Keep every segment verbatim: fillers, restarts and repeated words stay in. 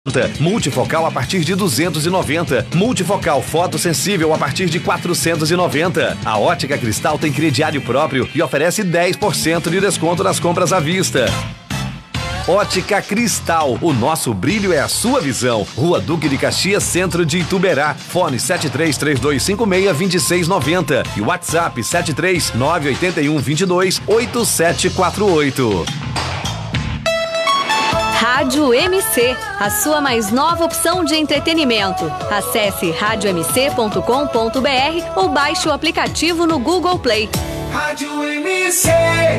Multifocal a partir de duzentos e noventa. Multifocal fotossensível a partir de quatrocentos e noventa. A Ótica Cristal tem crediário próprio e oferece dez por cento de desconto nas compras à vista. Ótica Cristal, o nosso brilho é a sua visão. Rua Duque de Caxias, centro de Ituberá. Fone sete três três dois cinco seis, dois seis nove zero e WhatsApp sete três nove oito um dois dois oito sete quatro oito. Rádio M C, a sua mais nova opção de entretenimento. Acesse rádio m c ponto com ponto b r ou baixe o aplicativo no Google Play. Rádio M C.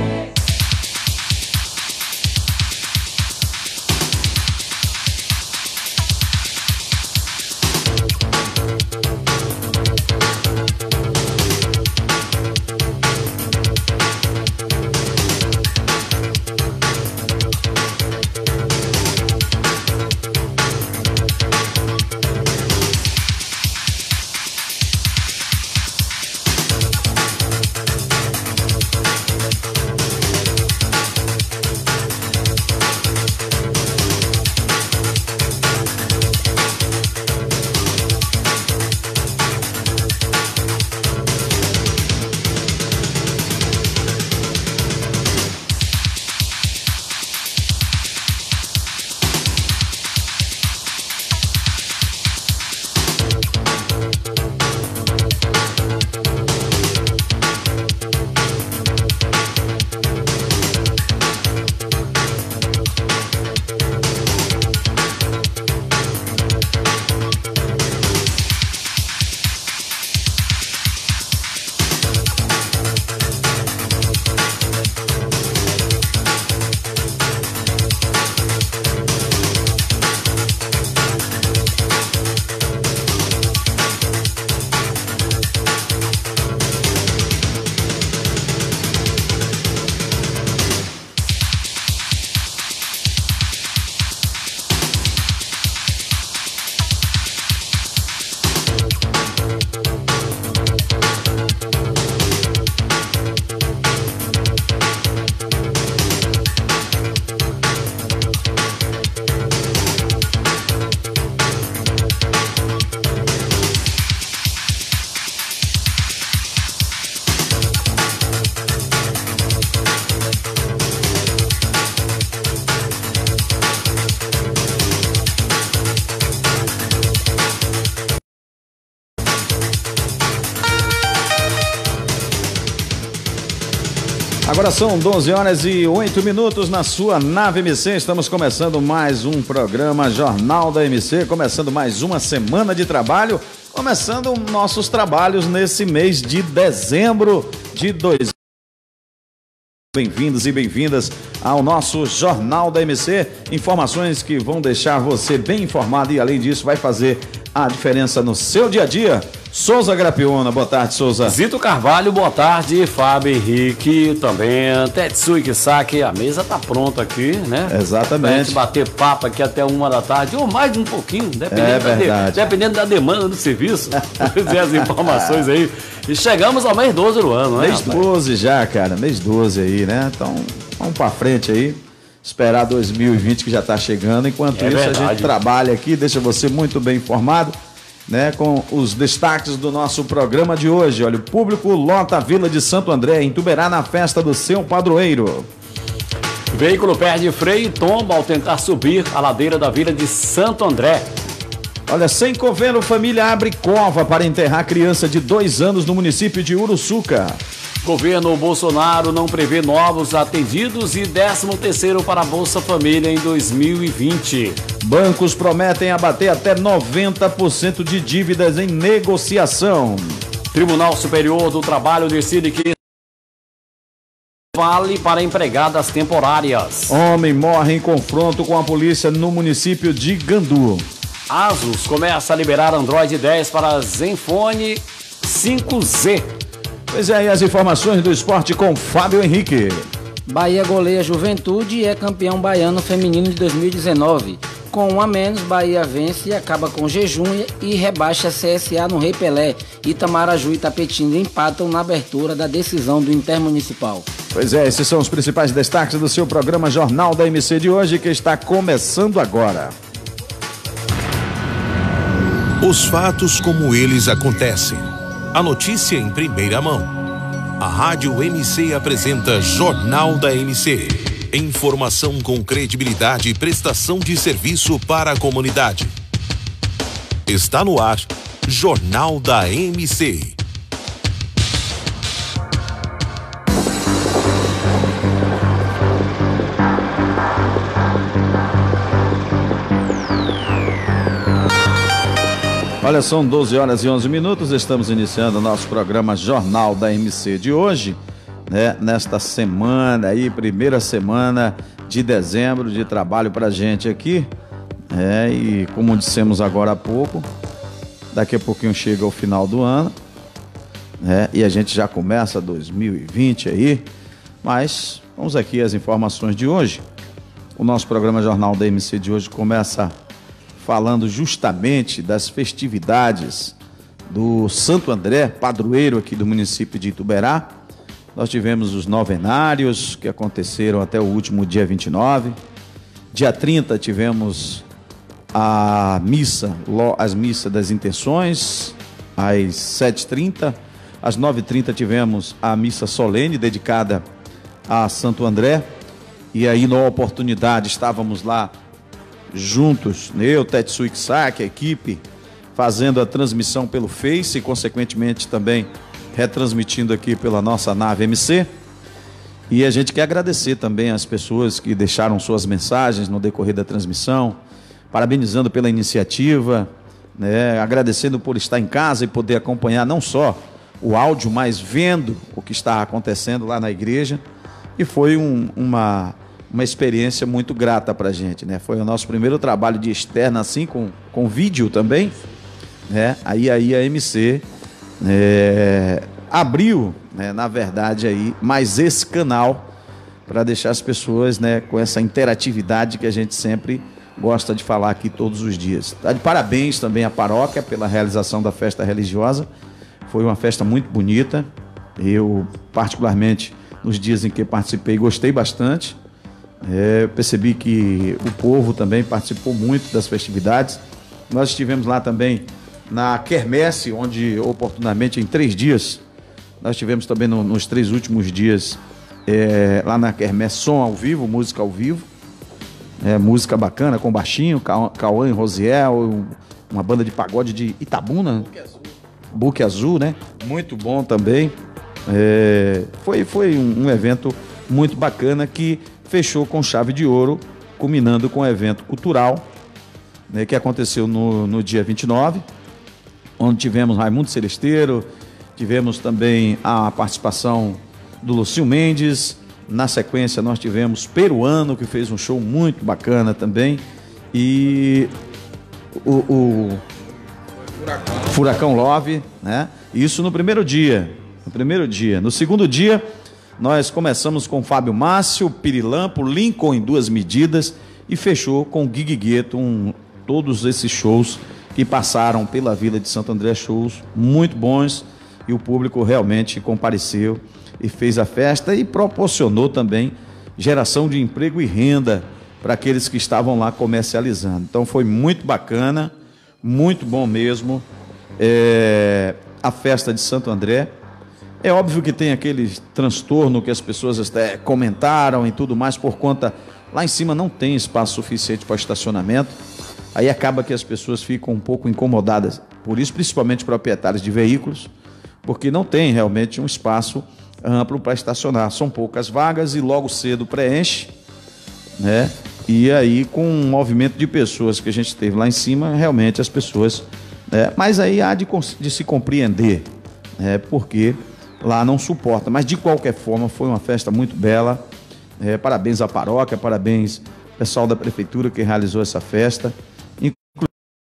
Agora são doze horas e oito minutos na sua nave M C. Estamos começando mais um programa Jornal da M C, começando mais uma semana de trabalho, começando nossos trabalhos nesse mês de dezembro de dois mil e vinte. Bem-vindos e bem-vindas ao nosso Jornal da M C. Informações que vão deixar você bem informado e, além disso, vai fazer a diferença no seu dia a dia. Souza Grapiona, boa tarde, Souza. Zito Carvalho, boa tarde. Fábio Henrique também. Tetsui Kisaki, a mesa tá pronta aqui, né? Exatamente. Pra gente bater papo aqui até uma da tarde, ou mais um pouquinho, dependendo, é da, de, dependendo da demanda do serviço. Dizer as informações aí. E chegamos ao mês doze do ano, né? Mês doze já, cara, mês doze aí, né? Então, vamos pra frente aí. Esperar dois mil e vinte que já tá chegando. Enquanto é isso, verdade. A gente trabalha aqui, deixa você muito bem informado, né, com os destaques do nosso programa de hoje. Olha, o público lota a Vila de Santo André, em Ituberá, na festa do seu padroeiro. Veículo perde freio e tomba ao tentar subir a ladeira da Vila de Santo André. Olha, sem coveiro, família abre cova para enterrar criança de dois anos no município de Uruçuca. Governo Bolsonaro não prevê novos atendidos e décimo terceiro para a Bolsa Família em dois mil e vinte. Bancos prometem abater até noventa por cento de dívidas em negociação. Tribunal Superior do Trabalho decide que vale para empregadas temporárias. Homem morre em confronto com a polícia no município de Gandu. Asus começa a liberar Android dez para Zenfone cinco Z. Pois é, aí as informações do esporte com Fábio Henrique. Bahia goleia Juventude e é campeão baiano feminino de dois mil e dezenove. Com um a menos, Bahia vence e acaba com jejum e rebaixa C S A no Rei Pelé. Itamaraju e Tapetinga empatam na abertura da decisão do Intermunicipal. Pois é, esses são os principais destaques do seu programa Jornal da M C de hoje, que está começando agora. Os fatos como eles acontecem. A notícia em primeira mão. A Rádio M C apresenta Jornal da M C. Informação com credibilidade e prestação de serviço para a comunidade. Está no ar, Jornal da M C. Olha, são doze horas e onze minutos, estamos iniciando o nosso programa Jornal da M C de hoje, né? Nesta semana aí, primeira semana de dezembro de trabalho pra gente aqui, é, e como dissemos agora há pouco, daqui a pouquinho chega o final do ano, né? E a gente já começa dois mil e vinte aí, mas vamos aqui às informações de hoje. O nosso programa Jornal da M C de hoje começa falando justamente das festividades do Santo André, padroeiro aqui do município de Ituberá. Nós tivemos os novenários que aconteceram até o último dia vinte e nove. Dia trinta tivemos a missa, as missas das intenções, às sete e trinta. Às nove e trinta tivemos a missa solene dedicada a Santo André. E aí, na oportunidade, estávamos lá juntos, eu, Tetsu Iksak, a equipe, fazendo a transmissão pelo Face e, consequentemente, também retransmitindo aqui pela nossa nave M C. E a gente quer agradecer também as pessoas que deixaram suas mensagens no decorrer da transmissão, parabenizando pela iniciativa, né, agradecendo por estar em casa e poder acompanhar não só o áudio, mas vendo o que está acontecendo lá na igreja. E foi um, uma... uma experiência muito grata para a gente, né? Foi o nosso primeiro trabalho de externa, assim, com, com vídeo também, né? Aí, aí a M C é, abriu, né, na verdade, aí, mais esse canal para deixar as pessoas, né, com essa interatividade que a gente sempre gosta de falar aqui todos os dias. Tá de parabéns também à paróquia pela realização da festa religiosa. Foi uma festa muito bonita. Eu, particularmente, nos dias em que participei, gostei bastante. É, percebi que o povo também participou muito das festividades. Nós estivemos lá também na quermesse, onde oportunamente em três dias, nós tivemos também no, nos três últimos dias, é, lá na quermesse, som ao vivo, música ao vivo, é, música bacana, com baixinho, Cauã e Rosiel, uma banda de pagode de Itabuna, Buque Azul, Buque Azul, né? Muito bom também. É, foi, foi um, um evento muito bacana que fechou com chave de ouro, culminando com o evento cultural, né, que aconteceu no, no dia vinte e nove, onde tivemos Raimundo Celesteiro, tivemos também a participação do Lúcio Mendes. Na sequência nós tivemos Peruano, que fez um show muito bacana também, e o, o Furacão. Furacão Love, né? Isso no primeiro dia, no primeiro dia. No segundo dia, nós começamos com Fábio Márcio, Pirilampo, Lincoln em duas medidas e fechou com Gig Gueto, um, todos esses shows que passaram pela Vila de Santo André, shows muito bons, e o público realmente compareceu e fez a festa e proporcionou também geração de emprego e renda para aqueles que estavam lá comercializando. Então foi muito bacana, muito bom mesmo, é, a festa de Santo André. É óbvio que tem aquele transtorno que as pessoas até comentaram e tudo mais, por conta, lá em cima não tem espaço suficiente para estacionamento, aí acaba que as pessoas ficam um pouco incomodadas, por isso principalmente proprietários de veículos, porque não tem realmente um espaço amplo para estacionar, são poucas vagas e logo cedo preenche, né? E aí com um movimento de pessoas que a gente teve lá em cima, realmente as pessoas, né? Mas aí há de, de se compreender, né? Porque lá não suporta, mas de qualquer forma foi uma festa muito bela. É, parabéns à paróquia, parabéns ao pessoal da prefeitura que realizou essa festa, inclusive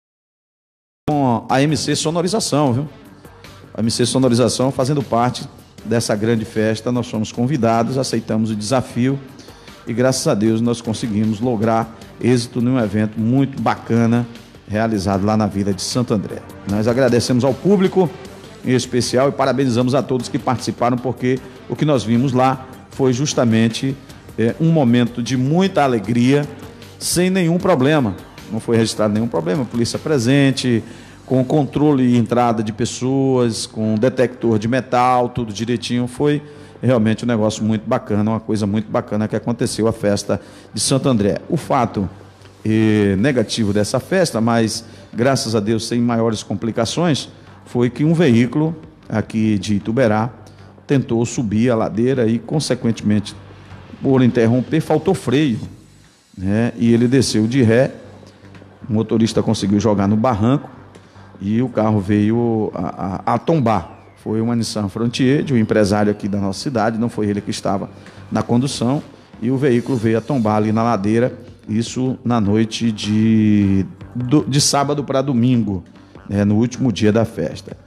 com a M C Sonorização, viu? A M C Sonorização fazendo parte dessa grande festa, nós fomos convidados, aceitamos o desafio e graças a Deus nós conseguimos lograr êxito num evento muito bacana realizado lá na Vila de Santo André. Nós agradecemos ao público em especial e parabenizamos a todos que participaram, porque o que nós vimos lá foi justamente é, um momento de muita alegria, sem nenhum problema. Não foi registrado nenhum problema, polícia presente, com controle e entrada de pessoas, com detector de metal, tudo direitinho. Foi realmente um negócio muito bacana, uma coisa muito bacana que aconteceu a festa de Santo André. O fato eh, negativo dessa festa, mas graças a Deus sem maiores complicações, foi que um veículo aqui de Ituberá tentou subir a ladeira e, consequentemente, por interromper, faltou freio, né? E ele desceu de ré, o motorista conseguiu jogar no barranco e o carro veio a, a, a tombar. Foi uma Nissan Frontier, de um empresário aqui da nossa cidade, não foi ele que estava na condução, e o veículo veio a tombar ali na ladeira, isso na noite de, de sábado para domingo, né, no último dia da festa.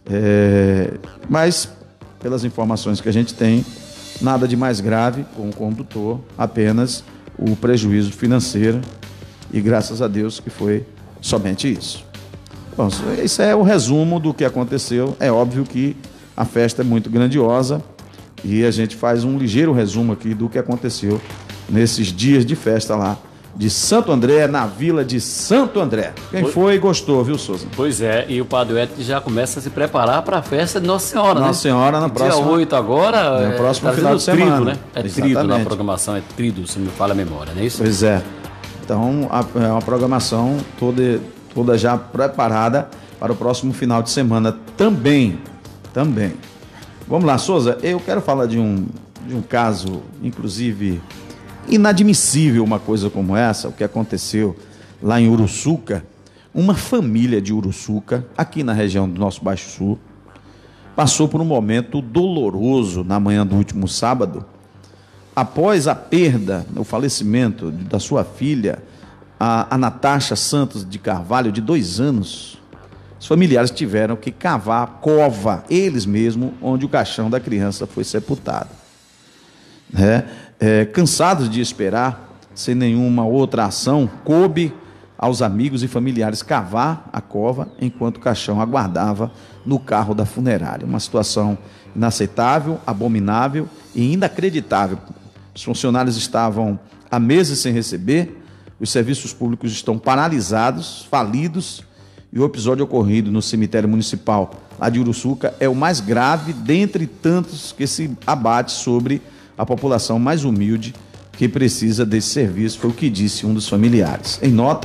É, mas, pelas informações que a gente tem, nada de mais grave com o condutor, apenas o prejuízo financeiro, e graças a Deus que foi somente isso. Bom, isso é o resumo do que aconteceu. É óbvio que a festa é muito grandiosa e a gente faz um ligeiro resumo aqui do que aconteceu nesses dias de festa lá de Santo André, na vila de Santo André. Quem foi gostou, viu, Souza? Pois é, e o Padre Edson já começa a se preparar para a festa de Nossa Senhora, Nossa né? Senhora na próxima... Dia oito agora... No próximo é, tá final de trido, semana. Né? É Exatamente. trido na programação, é trido, se me fala a memória, não é isso? Pois é. Então, a, é uma programação toda, toda já preparada para o próximo final de semana também. Também. Vamos lá, Souza, eu quero falar de um, de um caso, inclusive, inadmissível, uma coisa como essa, o que aconteceu lá em Uruçuca. Uma família de Uruçuca, aqui na região do nosso Baixo Sul, passou por um momento doloroso na manhã do último sábado, após a perda, o falecimento da sua filha, a, a Natasha Santos de Carvalho, de dois anos. Os familiares tiveram que cavar a cova, eles mesmos, onde o caixão da criança foi sepultado. Né? É, cansados de esperar, sem nenhuma outra ação, coube aos amigos e familiares cavar a cova, enquanto o caixão aguardava no carro da funerária. Uma situação inaceitável, abominável e inacreditável. Os funcionários estavam há meses sem receber, os serviços públicos estão paralisados, falidos, e o episódio ocorrido no cemitério municipal lá de Uruçuca é o mais grave dentre tantos que se abate sobre a população mais humilde que precisa desse serviço, foi o que disse um dos familiares. Em nota,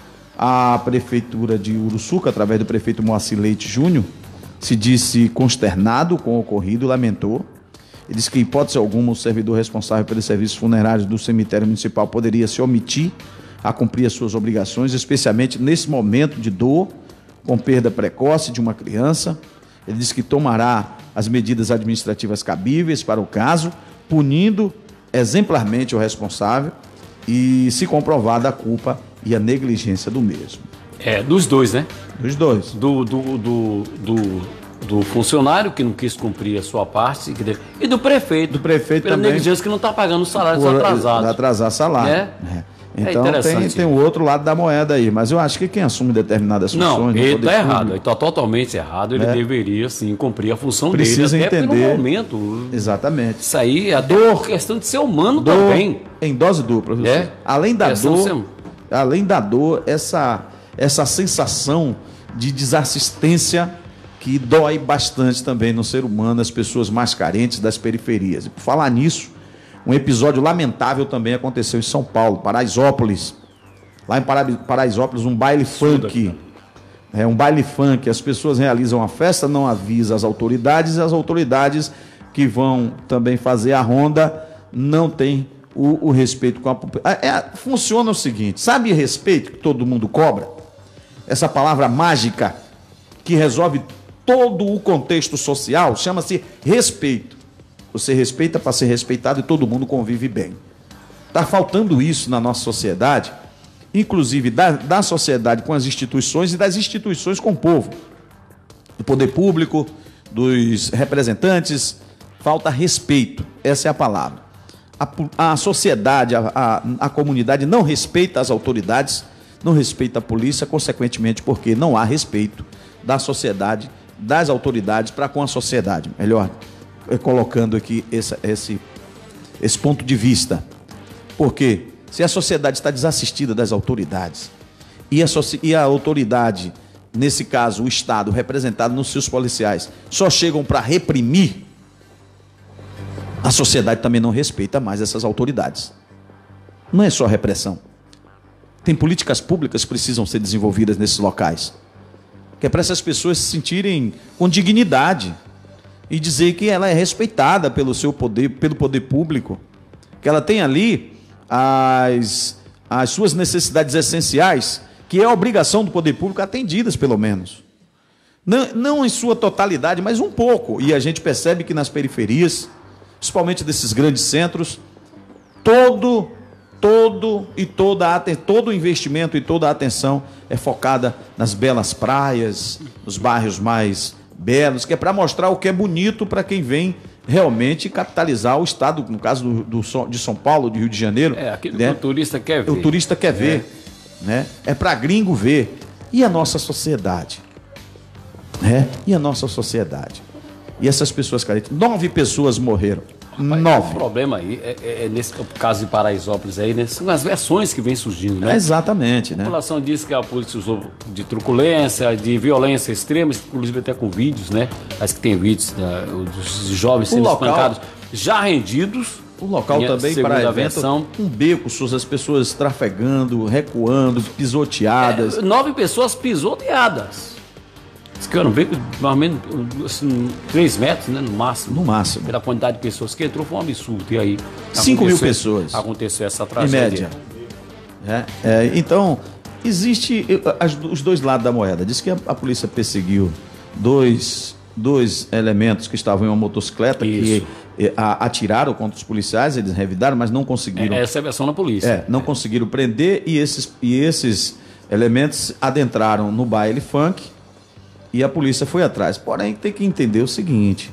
a prefeitura de Uruçuca, através do prefeito Moacir Leite Júnior, se disse consternado com o ocorrido e lamentou. Ele disse que, em hipótese alguma, o servidor responsável pelos serviços funerários do cemitério municipal poderia se omitir a cumprir as suas obrigações, especialmente nesse momento de dor, com perda precoce de uma criança. Ele disse que tomará as medidas administrativas cabíveis para o caso, punindo exemplarmente o responsável e, se comprovada a culpa e a negligência do mesmo. É, dos dois, né? Dos dois. Do, do, do, do, do funcionário que não quis cumprir a sua parte e do prefeito. Do prefeito pela também. negligência que não está pagando os salários Por atrasados. Atrasar salário. É? É. Então é tem, tem o outro lado da moeda aí, mas eu acho que quem assume determinadas funções... Não, ele está errado, público, ele está totalmente errado, ele é. deveria sim cumprir a função Precisa dele, até entender. pelo momento. Exatamente. Isso aí é até Dor. por questão de ser humano Dor também. em dose dupla, viu? É. Além da Questão de dor, ser- além da dor, essa, essa sensação de desassistência que dói bastante também no ser humano, as pessoas mais carentes das periferias. E por falar nisso, um episódio lamentável também aconteceu em São Paulo, Paraisópolis. Lá em Para- Paraisópolis, um baile funk. É um baile funk. As pessoas realizam a festa, não avisam as autoridades, e as autoridades que vão também fazer a ronda não têm o, o respeito com a população. É, é, funciona o seguinte: sabe respeito que todo mundo cobra? Essa palavra mágica que resolve todo o contexto social chama-se respeito. Você respeita para ser respeitado e todo mundo convive bem. Está faltando isso na nossa sociedade, inclusive da, da sociedade com as instituições e das instituições com o povo. Do poder público, dos representantes, falta respeito, essa é a palavra. A, a sociedade, a, a, a comunidade não respeita as autoridades, não respeita a polícia, consequentemente porque não há respeito da sociedade, das autoridades para com a sociedade. Melhor, colocando aqui esse, esse, esse ponto de vista. Porque se a sociedade está desassistida das autoridades e a, e a autoridade nesse caso o Estado, representado nos seus policiais, só chegam para reprimir, a sociedade também não respeita mais essas autoridades. Não é só repressão. Tem políticas públicas que precisam ser desenvolvidas nesses locais, que é para essas pessoas se sentirem com dignidade e dizer que ela é respeitada pelo seu poder, pelo poder público, que ela tem ali as, as suas necessidades essenciais, que é a obrigação do poder público, atendidas pelo menos. Não, não em sua totalidade, mas um pouco. E a gente percebe que nas periferias, principalmente desses grandes centros, todo, todo e toda a, todo o investimento e toda a atenção é focada nas belas praias, nos bairros mais belos, que é para mostrar o que é bonito para quem vem realmente capitalizar o estado, no caso do, do, de São Paulo, de Rio de Janeiro. É, aquilo né? que o turista quer ver. O turista quer ver. É. Né? É para gringo ver. E a nossa sociedade? Né? E a nossa sociedade? E essas pessoas carentes? Nove pessoas morreram. Rapaz, Nove. O problema aí é, é, é nesse caso de Paraisópolis aí, né? São as versões que vêm surgindo, né? É exatamente, né? A população diz que a polícia usou de truculência, de violência extrema, inclusive até com vídeos, né? Acho que tem vídeos da, dos jovens sendo local, espancados, já rendidos. O local também para evento, um beco, as pessoas trafegando, recuando, pisoteadas. É, nove pessoas pisoteadas. Diz que era um beco de mais ou menos assim, três metros, né, no máximo. No máximo. Pela quantidade de pessoas que entrou, foi um absurdo. E aí? cinco mil pessoas. Aconteceu essa Em tragédia. média. É, é, então, existe as, os dois lados da moeda. Diz que a, a polícia perseguiu dois, dois elementos que estavam em uma motocicleta. Isso. que A, atiraram contra os policiais, eles revidaram, mas não conseguiram. É, essa é a versão da polícia. É, não é. conseguiram prender e esses, e esses elementos adentraram no baile funk e a polícia foi atrás. Porém, tem que entender o seguinte: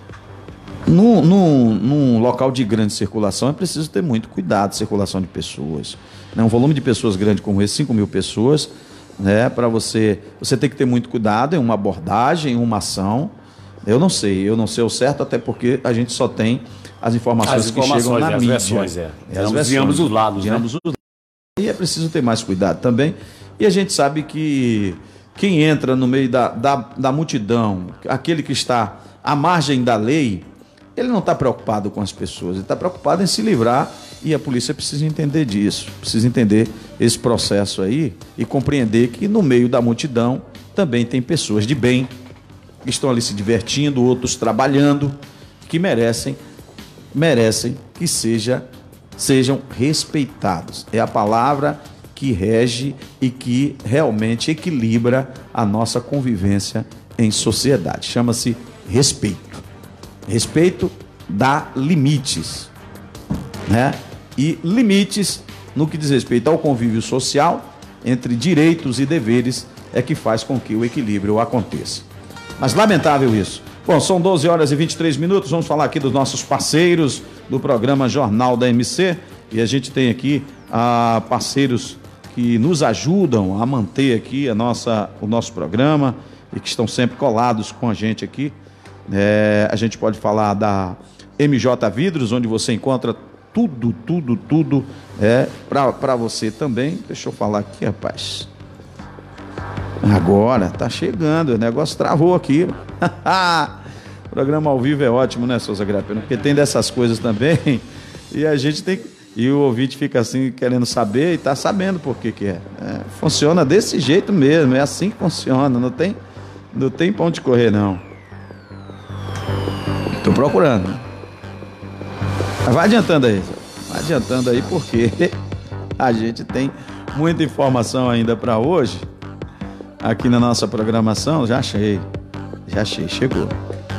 num, num, num local de grande circulação é preciso ter muito cuidado, circulação de pessoas. Né? Um volume de pessoas grande como esse, cinco mil pessoas, né? Para você, você tem que ter muito cuidado em uma abordagem, em uma ação. Eu não sei, eu não sei o certo, até porque a gente só tem as informações, as informações que chegam na as mídia. Versões, é. É, as versões, de ambos os lados, de né? ambos os lados. E é preciso ter mais cuidado também. E a gente sabe que quem entra no meio da, da, da multidão, aquele que está à margem da lei, ele não está preocupado com as pessoas, ele está preocupado em se livrar, e a polícia precisa entender disso, precisa entender esse processo aí e compreender que no meio da multidão também tem pessoas de bem, que estão ali se divertindo, outros trabalhando, que merecem, merecem que seja, sejam respeitados. É a palavra que rege e que realmente equilibra a nossa convivência em sociedade. Chama-se respeito. Respeito dá limites, né? E limites no que diz respeito ao convívio social, entre direitos e deveres, é que faz com que o equilíbrio aconteça. Mas lamentável isso. Bom, são doze horas e vinte e três minutos, vamos falar aqui dos nossos parceiros do programa Jornal da M C, e a gente tem aqui ah, parceiros que nos ajudam a manter aqui a nossa, o nosso programa e que estão sempre colados com a gente aqui. É, a gente pode falar da M J Vidros, onde você encontra tudo, tudo, tudo é, para você também. Deixa eu falar aqui, rapaz. Agora, tá chegando, o negócio travou aqui. O programa ao vivo é ótimo, né, Souza Grapeno? Porque tem dessas coisas também, e a gente tem... E o ouvinte fica assim, querendo saber, e tá sabendo por que que é. é. Funciona desse jeito mesmo, é assim que funciona, não tem, não tem pra onde correr, não. Tô procurando. Mas vai adiantando aí, vai adiantando aí, porque a gente tem muita informação ainda para hoje, aqui na nossa programação. Já achei, já achei, chegou.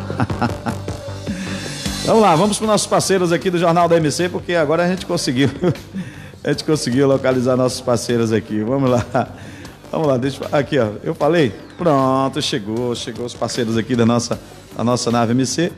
Vamos lá, vamos para os nossos parceiros aqui do Jornal da M C, porque agora a gente conseguiu, a gente conseguiu localizar nossos parceiros aqui. Vamos lá, vamos lá, deixa eu... aqui, ó, eu falei, pronto, chegou, chegou os parceiros aqui da nossa, da nossa nave M C.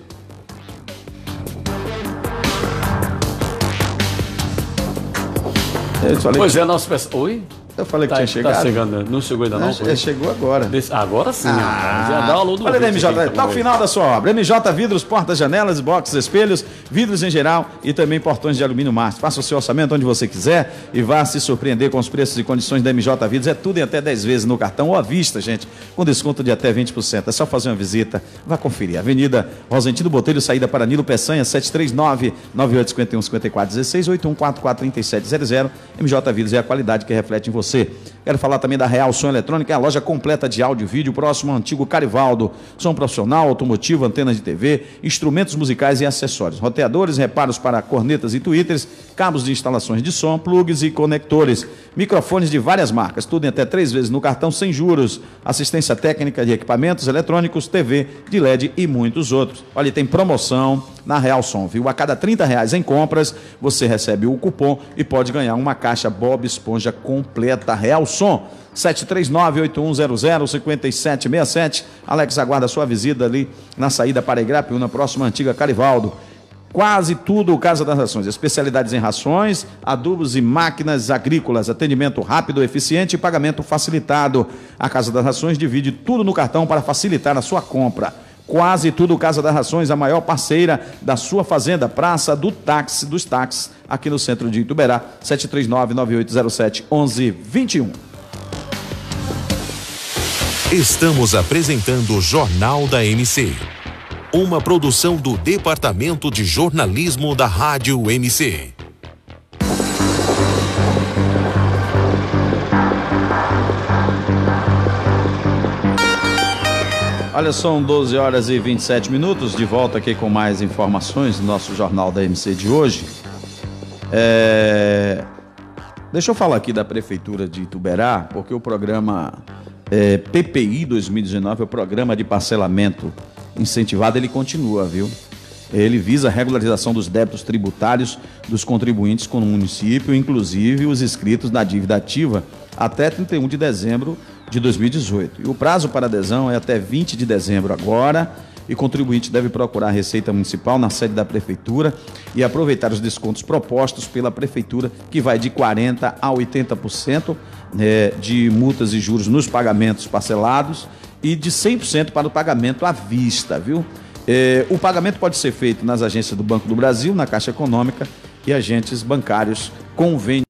Eu falei... Pois é, nosso... Oi? Eu falei que tá, tinha chegado. Tá chegando, não chegou ainda não? não foi? Chegou agora. Desse, agora sim. Ah, já dá o alô do olha, M J, vídeo, tá o final da sua obra. M J Vidros, portas, janelas, boxes, espelhos, vidros em geral e também portões de alumínio mármore. Faça o seu orçamento onde você quiser e vá se surpreender com os preços e condições da M J Vidros. É tudo em até dez vezes no cartão ou à vista, gente, com desconto de até vinte por cento. É só fazer uma visita, vá conferir. Avenida Rosentino Botelho, saída para Nilo Peçanha, sete três nove, nove oito cinco um, cinco quatro um seis, oito um quatro quatro, três sete zero zero. M J Vidros é a qualidade que reflete em você. Quero falar também da Real Som Eletrônica, é a loja completa de áudio e vídeo, próximo ao antigo Carivaldo. Som profissional, automotivo, antenas de T V, instrumentos musicais e acessórios. Roteadores, reparos para cornetas e tweeters, cabos de instalações de som, plugs e conectores. Microfones de várias marcas, tudo em até três vezes no cartão, sem juros. Assistência técnica de equipamentos eletrônicos, T V, de L E D e muitos outros. Olha, tem promoção na Real Som, viu? A cada trinta reais em compras, você recebe o cupom e pode ganhar uma caixa Bob Esponja completa. Real Som, sete três nove, oito um zero zero, cinco sete seis sete. Alex aguarda sua visita ali na saída para Igrapiúna, próxima antiga Carivaldo. Quase tudo Casa das Rações, especialidades em rações, adubos e máquinas agrícolas, atendimento rápido, eficiente e pagamento facilitado. A Casa das Rações divide tudo no cartão para facilitar a sua compra. Quase tudo Casa das Rações, a maior parceira da sua fazenda, Praça do Táxi, dos Táxis, aqui no centro de Ituberá, sete três nove, nove oito zero sete, um um dois um. Estamos apresentando o Jornal da M C, uma produção do Departamento de Jornalismo da Rádio M C. Olha, são doze horas e vinte e sete minutos, de volta aqui com mais informações do nosso Jornal da M C de hoje. É... Deixa eu falar aqui da Prefeitura de Ituberá, porque o programa é, P P I dois mil e dezenove, o programa de parcelamento incentivado, ele continua, viu? Ele visa a regularização dos débitos tributários dos contribuintes com o município, inclusive os inscritos na dívida ativa, até trinta e um de dezembro de dois mil e dezoito. E o prazo para adesão é até vinte de dezembro agora, e o contribuinte deve procurar a Receita Municipal na sede da Prefeitura e aproveitar os descontos propostos pela Prefeitura, que vai de quarenta por cento a oitenta por cento é, de multas e juros nos pagamentos parcelados e de cem por cento para o pagamento à vista, viu? É, o pagamento pode ser feito nas agências do Banco do Brasil, na Caixa Econômica e agentes bancários convênio.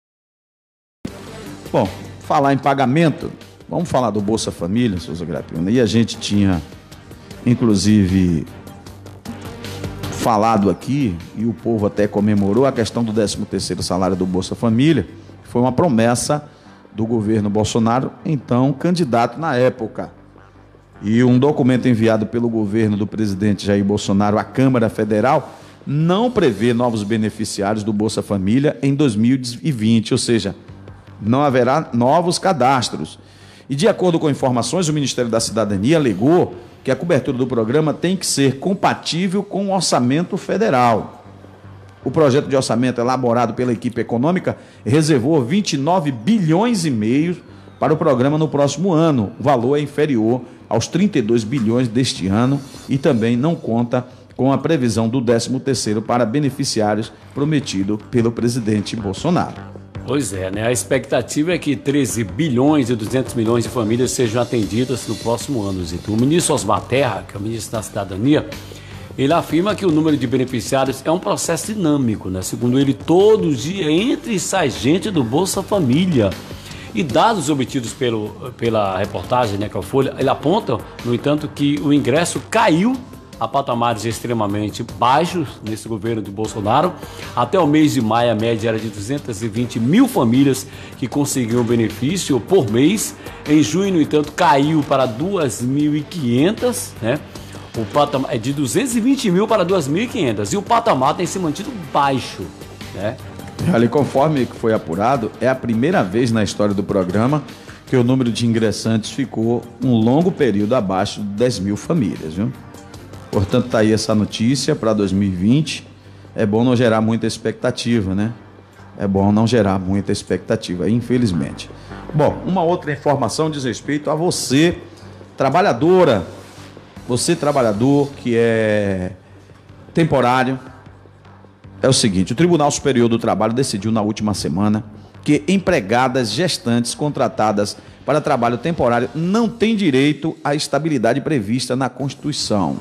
Bom, falar em pagamento, vamos falar do Bolsa Família, Souza Grapiúna. E a gente tinha, inclusive, falado aqui, e o povo até comemorou, a questão do décimo terceiro salário do Bolsa Família. Foi uma promessa do governo Bolsonaro, então candidato na época. E um documento enviado pelo governo do presidente Jair Bolsonaro à Câmara Federal não prevê novos beneficiários do Bolsa Família em dois mil e vinte, ou seja, não haverá novos cadastros. E de acordo com informações, o Ministério da Cidadania alegou que a cobertura do programa tem que ser compatível com o orçamento federal. O projeto de orçamento elaborado pela equipe econômica reservou vinte e nove bilhões e meio para o programa no próximo ano. O valor é inferior aos trinta e dois bilhões deste ano e também não conta com a previsão do décimo terceiro para beneficiários prometido pelo presidente Bolsonaro. Pois é, né? A expectativa é que treze bilhões e duzentos milhões de famílias sejam atendidas no próximo ano, Zito. O ministro Osmar Terra, que é o ministro da Cidadania, ele afirma que o número de beneficiários é um processo dinâmico, né? Segundo ele, todo dia entra e sai gente do Bolsa Família. E dados obtidos pelo, pela reportagem, né, que é a Folha, ele aponta, no entanto, que o ingresso caiu a patamares extremamente baixos nesse governo de Bolsonaro. Até o mês de maio, a média era de duzentas e vinte mil famílias que conseguiam benefício por mês. Em junho, no entanto, caiu para duas mil e quinhentas, né? O patamar é de duzentos e vinte mil para duas mil e quinhentas, e o patamar tem se mantido baixo, né? Ali, conforme foi apurado, é a primeira vez na história do programa que o número de ingressantes ficou um longo período abaixo de dez mil famílias, viu? Portanto, está aí essa notícia para dois mil e vinte. É bom não gerar muita expectativa, né? É bom não gerar muita expectativa, infelizmente. Bom, uma outra informação diz respeito a você, trabalhadora, você trabalhador que é temporário. É o seguinte, o Tribunal Superior do Trabalho decidiu na última semana que empregadas gestantes contratadas para trabalho temporário não têm direito à estabilidade prevista na Constituição.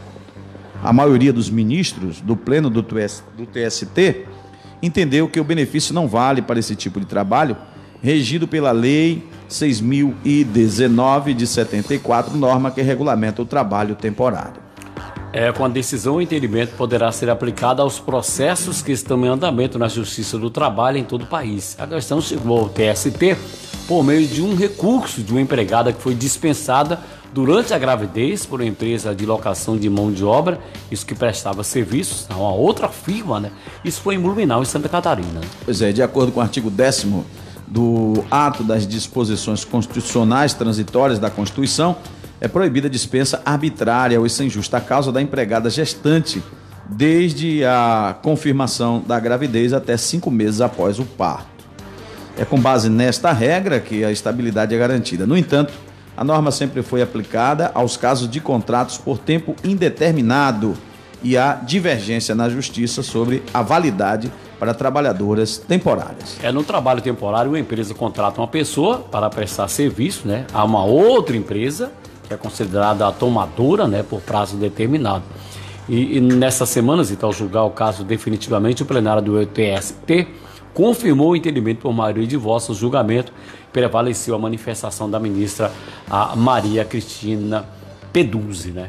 A maioria dos ministros do Pleno do T S T entendeu que o benefício não vale para esse tipo de trabalho, regido pela Lei seis mil e dezenove de setenta e quatro, norma que regulamenta o trabalho temporário. É, com a decisão, o entendimento poderá ser aplicado aos processos que estão em andamento na Justiça do Trabalho em todo o país. A questão chegou ao T S T por meio de um recurso de uma empregada que foi dispensada durante a gravidez por uma empresa de locação de mão de obra, isso que prestava serviços a uma outra firma, né? Isso foi em Blumenau, em Santa Catarina. Pois é, de acordo com o artigo décimo do ato das disposições constitucionais transitórias da Constituição, é proibida a dispensa arbitrária ou sem justa causa da empregada gestante desde a confirmação da gravidez até cinco meses após o parto. É com base nesta regra que a estabilidade é garantida. No entanto, a norma sempre foi aplicada aos casos de contratos por tempo indeterminado e há divergência na Justiça sobre a validade para trabalhadoras temporárias. É, no trabalho temporário, uma empresa contrata uma pessoa para prestar serviço, né, a uma outra empresa, que é considerada a tomadora, né, por prazo determinado. E, e nessas semanas, então, ao julgar o caso definitivamente, o plenário do T S T confirmou o entendimento por maioria de votos. O julgamento prevaleceu a manifestação da ministra a Maria Cristina Peduzzi, né?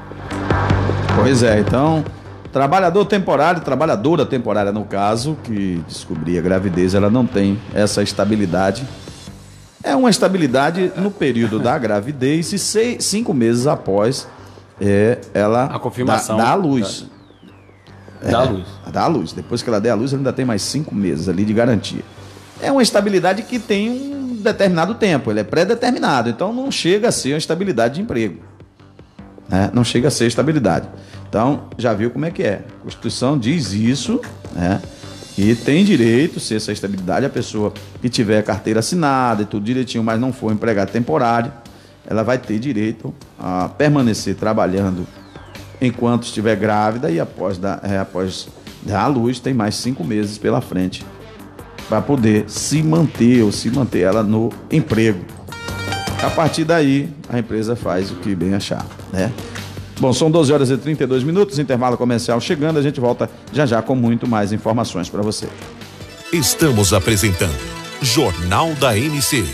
Pois é, então, trabalhador temporário, trabalhadora temporária no caso, que descobrir a gravidez, ela não tem essa estabilidade. É uma estabilidade no período da gravidez e seis, cinco meses após é, ela a confirmação dá, dá a luz. Da, é, dá a luz. Dá a luz. Depois que ela der a luz, ela ainda tem mais cinco meses ali de garantia. É uma estabilidade que tem um determinado tempo, ele é pré-determinado, então não chega a ser uma estabilidade de emprego. Né? Não chega a ser estabilidade. Então, já viu como é que é. A Constituição diz isso, né? E tem direito, se essa estabilidade, a pessoa que tiver carteira assinada e tudo direitinho, mas não for empregado temporário, ela vai ter direito a permanecer trabalhando enquanto estiver grávida e após dar, é, após dar à luz, tem mais cinco meses pela frente para poder se manter ou se manter ela no emprego. A partir daí, a empresa faz o que bem achar, né? Bom, são doze horas e trinta e dois minutos, intervalo comercial chegando, a gente volta já já com muito mais informações para você. Estamos apresentando Jornal da M C.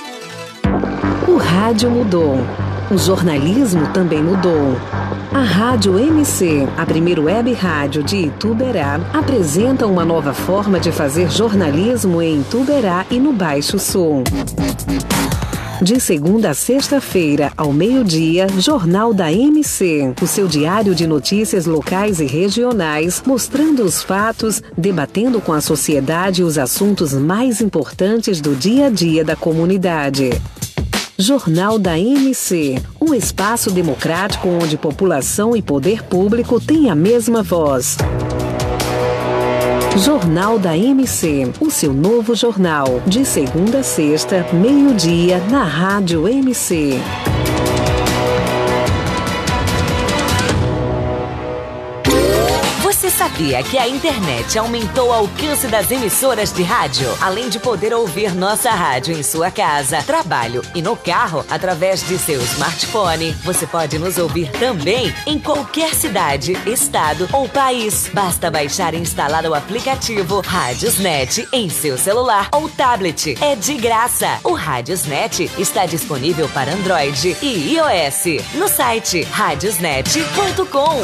O rádio mudou. O jornalismo também mudou. A Rádio M C, a primeira web rádio de Ituberá, apresenta uma nova forma de fazer jornalismo em Ituberá e no Baixo Sul. De segunda a sexta-feira, ao meio-dia, Jornal da M C, o seu diário de notícias locais e regionais, mostrando os fatos, debatendo com a sociedade os assuntos mais importantes do dia a dia da comunidade. Jornal da M C, um espaço democrático onde população e poder público têm a mesma voz. Jornal da M C, o seu novo jornal, de segunda a sexta, meio-dia, na Rádio M C. Você sabia que a internet aumentou o alcance das emissoras de rádio? Além de poder ouvir nossa rádio em sua casa, trabalho e no carro, através de seu smartphone, você pode nos ouvir também em qualquer cidade, estado ou país. Basta baixar e instalar o aplicativo Radiosnet em seu celular ou tablet. É de graça. O Radiosnet está disponível para Android e iOS no site radiosnet ponto com.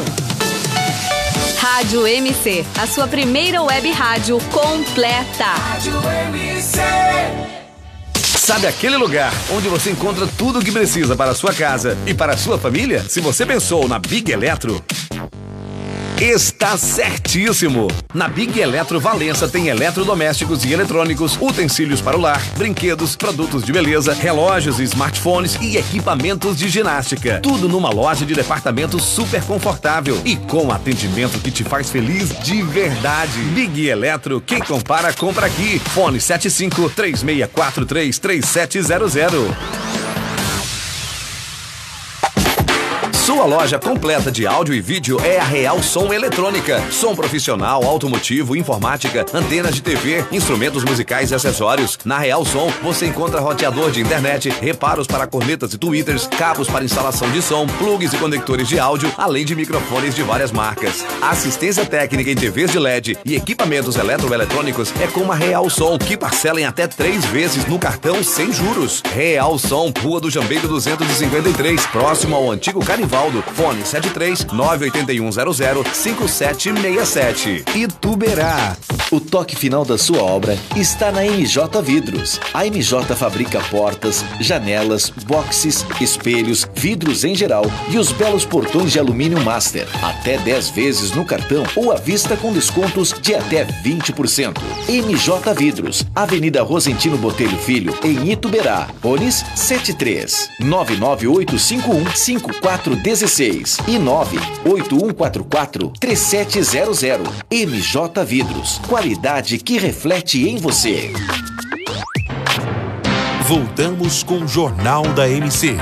Rádio M C, a sua primeira web rádio completa. Rádio M C. Sabe aquele lugar onde você encontra tudo o que precisa para a sua casa e para a sua família? Se você pensou na Big Eletro, está certíssimo! Na Big Eletro Valença tem eletrodomésticos e eletrônicos, utensílios para o lar, brinquedos, produtos de beleza, relógios e smartphones e equipamentos de ginástica. Tudo numa loja de departamento super confortável e com atendimento que te faz feliz de verdade. Big Eletro, quem compara, compra aqui. Fone sete cinco, três seis quatro três, três sete zero zero. Sua loja completa de áudio e vídeo é a Real Som Eletrônica. Som profissional, automotivo, informática, antenas de T V, instrumentos musicais e acessórios. Na Real Som você encontra roteador de internet, reparos para cornetas e tweeters, cabos para instalação de som, plugs e conectores de áudio, além de microfones de várias marcas. Assistência técnica em T Vs de L E D e equipamentos eletroeletrônicos é com a Real Som, que parcela em até três vezes no cartão sem juros. Real Som, Rua do Jambeiro duzentos e cinquenta e três, próximo ao antigo Carivaldo. Fone sete três nove oito um zero zero cinco sete seis sete. Ituberá. O toque final da sua obra está na M J Vidros. A M J fabrica portas, janelas, boxes, espelhos, vidros em geral e os belos portões de alumínio Master. Até dez vezes no cartão ou à vista com descontos de até vinte por cento. M J Vidros, Avenida Rosentino Botelho Filho, em Ituberá. Fones sete três nove nove oito cinco um cinco quatro um seis e nove oito um quatro quatro três sete zero zero. M J Vidros, qualidade que reflete em você. Voltamos com o Jornal da M C.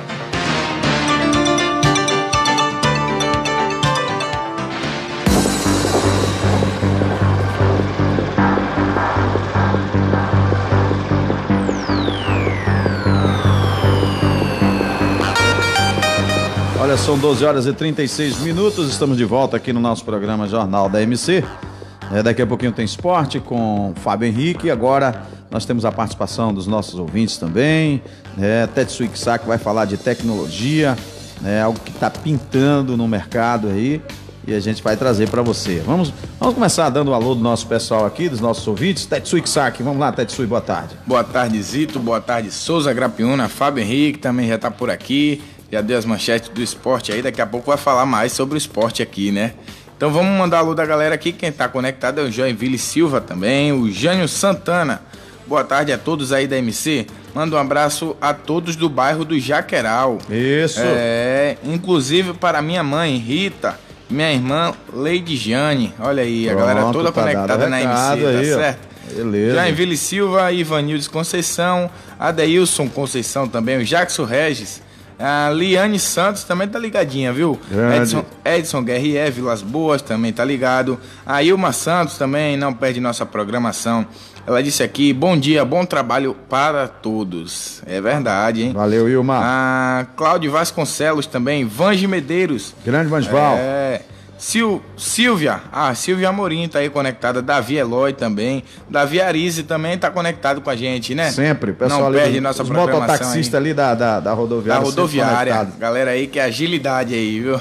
Olha, são doze horas e trinta e seis minutos, estamos de volta aqui no nosso programa Jornal da M C. É, daqui a pouquinho tem esporte com Fábio Henrique. Agora nós temos a participação dos nossos ouvintes também. É, Tetsuya Kisaki vai falar de tecnologia, é, algo que está pintando no mercado aí, e a gente vai trazer para você. Vamos, vamos começar dando um alô do nosso pessoal aqui, dos nossos ouvintes. Tetsuya Kisaki, vamos lá, Tetsuya, boa tarde. Boa tarde, Zito, boa tarde, Souza Grapiúna, Fábio Henrique também já está por aqui. Já deu as manchetes do esporte aí, daqui a pouco vai falar mais sobre o esporte aqui, né? Então vamos mandar alô da galera aqui, quem tá conectado é o Joinville Silva também, o Jânio Santana. Boa tarde a todos aí da M C. Manda um abraço a todos do bairro do Jaqueral. Isso. É, inclusive para minha mãe, Rita, minha irmã, Leide Jane. Olha aí, a Pronto, galera toda tá conectada na M C, aí, tá certo? Beleza. Joinville Silva, Ivanildes Conceição, Adeilson Conceição também, o Jackson Regis. A Liane Santos também tá ligadinha, viu? Edson, Edson Guerrier, Vilas Boas também tá ligado. A Ilma Santos também não perde nossa programação. Ela disse aqui, bom dia, bom trabalho para todos. É verdade, hein? Valeu, Ilma. A Cláudio Vasconcelos também, Vange Medeiros. Grande Vangeval. É... Sil, Silvia, ah, Silvia Amorim tá aí conectada, Davi Eloy também, Davi Arize também tá conectado com a gente, né? Sempre, pessoal. Não ali, perde nossa os programação. Os mototaxistas ali da, da, da rodoviária. Da rodoviária, galera aí que é agilidade aí, viu?